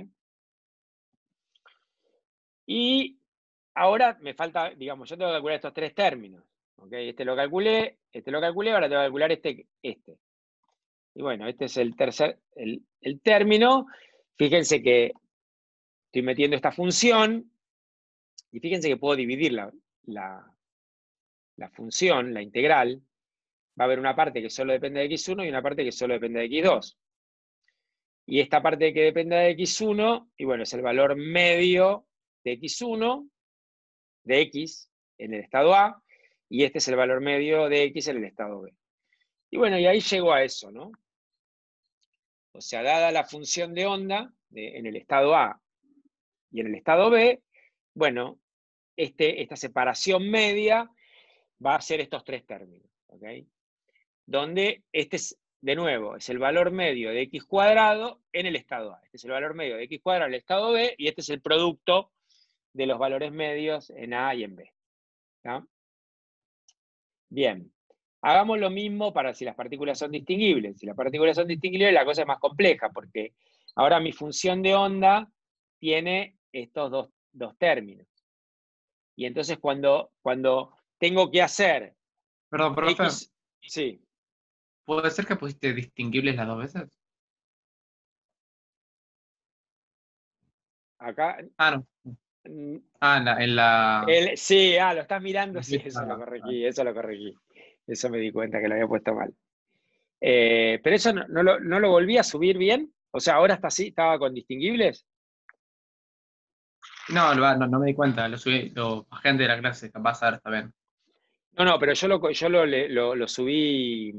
Y ahora me falta, digamos, yo tengo que calcular estos tres términos, ¿ok? Este lo calculé, ahora tengo que calcular este. Y bueno, este es el tercer, el término. Fíjense que estoy metiendo esta función, y fíjense que puedo dividir la función, la integral. Va a haber una parte que solo depende de x1 y una parte que solo depende de x2. Y esta parte que depende de x1, y bueno, es el valor medio de x1, de x en el estado A, y este es el valor medio de x en el estado B. Y bueno, y ahí llego a eso, ¿no? O sea, dada la función de onda en el estado A y en el estado B, bueno, esta separación media va a ser estos tres términos, ¿ok? Donde este es, de nuevo, es el valor medio de x cuadrado en el estado A. Este es el valor medio de x cuadrado en el estado B, y este es el producto de los valores medios en A y en B. ¿Tá? Bien. Hagamos lo mismo para si las partículas son distinguibles. Si las partículas son distinguibles, la cosa es más compleja, porque ahora mi función de onda tiene estos dos términos. Y entonces cuando tengo que hacer... Perdón, profe. X, sí. ¿Puede ser que pusiste distinguibles las dos veces? Acá... Ah, no. En la... sí, lo estás mirando, sí, eso lo corregí. Eso me di cuenta que lo había puesto mal. Pero eso no lo volví a subir bien. O sea, ahora está así, estaba con distinguibles. No me di cuenta, lo subí, lo bajé antes de la clase, capaz ahora está bien. No, pero yo lo subí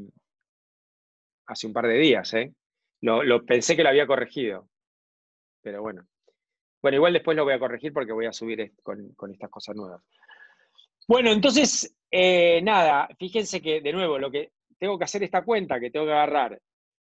hace un par de días, ¿eh? Pensé que lo había corregido. Pero bueno. Bueno, igual después lo voy a corregir porque voy a subir con estas cosas nuevas. Bueno, entonces, nada, fíjense que, de nuevo, lo que tengo que hacer esta cuenta, que tengo que agarrar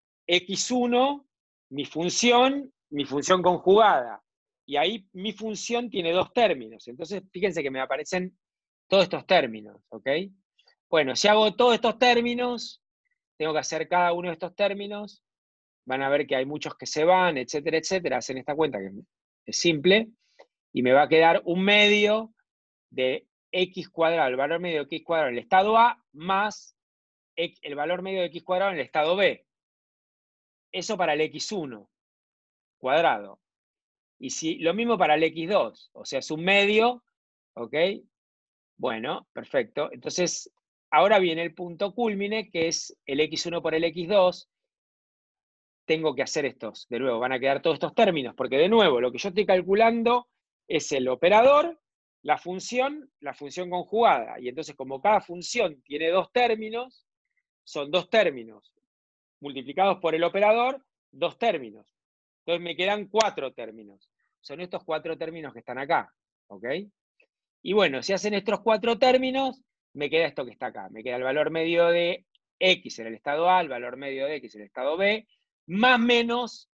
x1, mi función conjugada, y ahí mi función tiene dos términos. Entonces, fíjense que me aparecen todos estos términos, ¿ok? Bueno, si hago todos estos términos, tengo que hacer cada uno de estos términos, van a ver que hay muchos que se van, etcétera, etcétera, hacen esta cuenta que es simple, y me va a quedar un medio de x cuadrado, el valor medio de x cuadrado en el estado A, más el valor medio de x cuadrado en el estado B. Eso para el x1 cuadrado. Y si lo mismo para el x2, o sea, es un medio, ¿ok? Bueno, perfecto. Entonces, ahora viene el punto cúlmine, que es el x1 por el x2. Tengo que hacer estos, de nuevo, van a quedar todos estos términos, porque de nuevo, lo que yo estoy calculando es el operador, la función conjugada. Y entonces, como cada función tiene dos términos, son dos términos multiplicados por el operador, dos términos. Entonces me quedan cuatro términos. Son estos cuatro términos que están acá, ¿ok? Y bueno, si hacen estos cuatro términos, me queda esto que está acá. Me queda el valor medio de x en el estado A, el valor medio de x en el estado B, más menos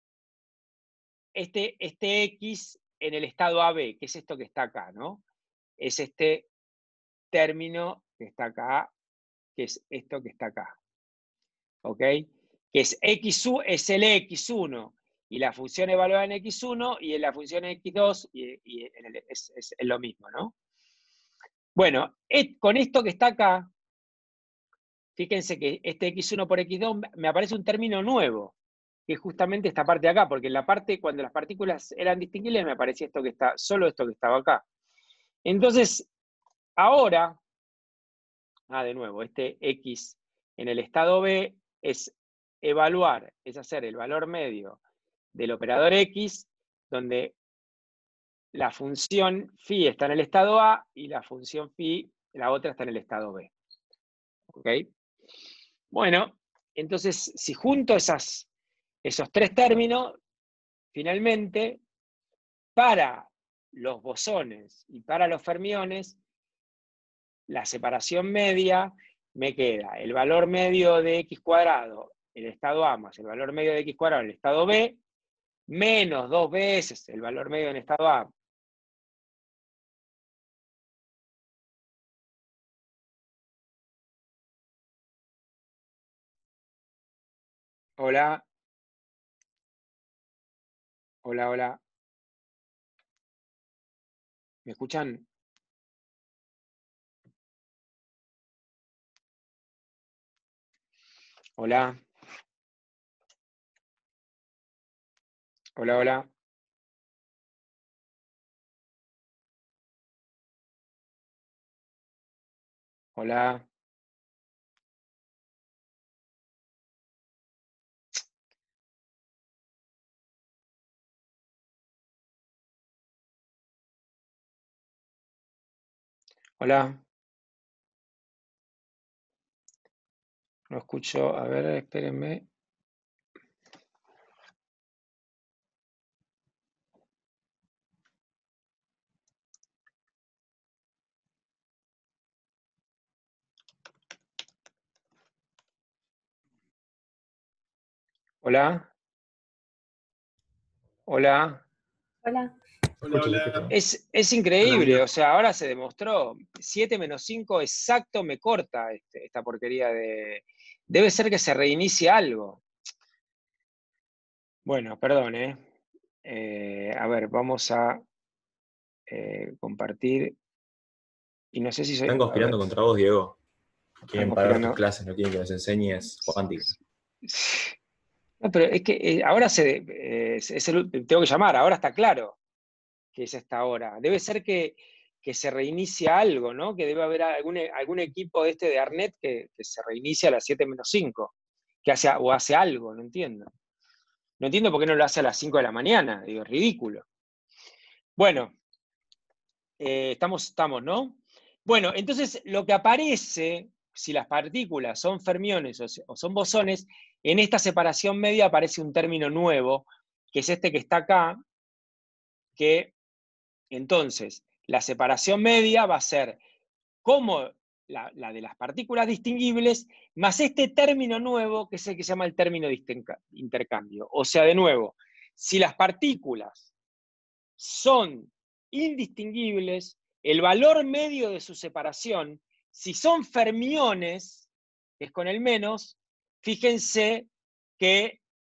este x en el estado AB, que es esto que está acá, ¿no? Es este término que está acá, que es esto que está acá. ¿Ok? Que es es el x1, y la función evaluada en x1, y en la función x2, es lo mismo, ¿no? Bueno, con esto que está acá, fíjense que este x1 por x2 me aparece un término nuevo, que es justamente esta parte de acá, porque en la parte, cuando las partículas eran distinguibles, me aparecía solo esto que estaba acá. Entonces, ahora, de nuevo, este x en el estado B es evaluar, es hacer el valor medio del operador x, donde la función phi está en el estado A y la función phi, la otra, está en el estado B. ¿Ok? Bueno, entonces, si junto esos tres términos, finalmente, para los bosones y para los fermiones, la separación media me queda el valor medio de x cuadrado en el estado A más el valor medio de x cuadrado en el estado B, menos dos veces el valor medio en el estado A Hola. Hola, hola. ¿Me escuchan? Hola. Hola, hola. Hola. Hola. No escucho. A ver, espérenme. Hola. Hola. Hola. Hola. Es increíble, o sea, ahora se demostró. 7 menos 5 exacto me corta esta porquería de... Debe ser que se reinicie algo. Bueno, perdón, a ver, vamos a compartir. Y no sé si soy... Están A ver, conspirando contra vos, Diego. están Quieren parar tus conspirando. clases, no quieren que les enseñes cuántica. No, pero es que ahora tengo que llamar, ahora está claro que es esta hora. Debe ser que se reinicia algo, ¿no? Que debe haber algún equipo de Arnet que se reinicia a las 7 menos 5, o hace algo, no entiendo. No entiendo por qué no lo hace a las 5 de la mañana, digo, es ridículo. Bueno, estamos, ¿no? Bueno, entonces lo que aparece, si las partículas son fermiones o son bosones, en esta separación media aparece un término nuevo, que es este que está acá, que entonces la separación media va a ser como la de las partículas distinguibles, más este término nuevo, que es el que se llama el término de intercambio. O sea, de nuevo, si las partículas son indistinguibles, el valor medio de su separación, si son fermiones, que es con el menos, fíjense que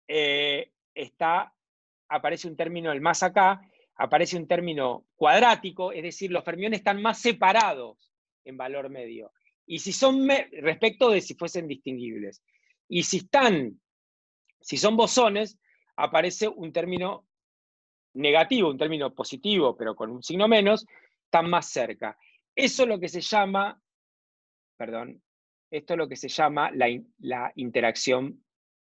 aparece un término, el más acá, aparece un término cuadrático, es decir, los fermiones están más separados en valor medio. Y si son, respecto de si fuesen distinguibles. Y si son bosones, aparece un término negativo, un término positivo, pero con un signo menos, están más cerca. Eso es lo que se llama, perdón, esto es lo que se llama la interacción,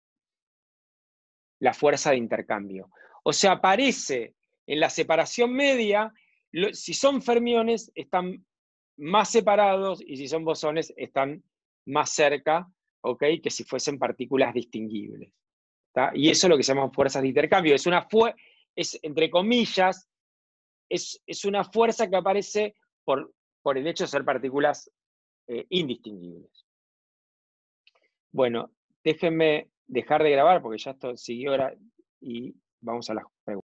la fuerza de intercambio. O sea, aparece en la separación media, si son fermiones, están más separados, y si son bosones, están más cerca, ¿ok? Que si fuesen partículas distinguibles. ¿Tá? Y eso es lo que se llama fuerzas de intercambio. Es entre comillas, es una fuerza que aparece por el hecho de ser partículas indistinguibles. Bueno, déjenme dejar de grabar porque ya esto siguió ahora y vamos a las preguntas.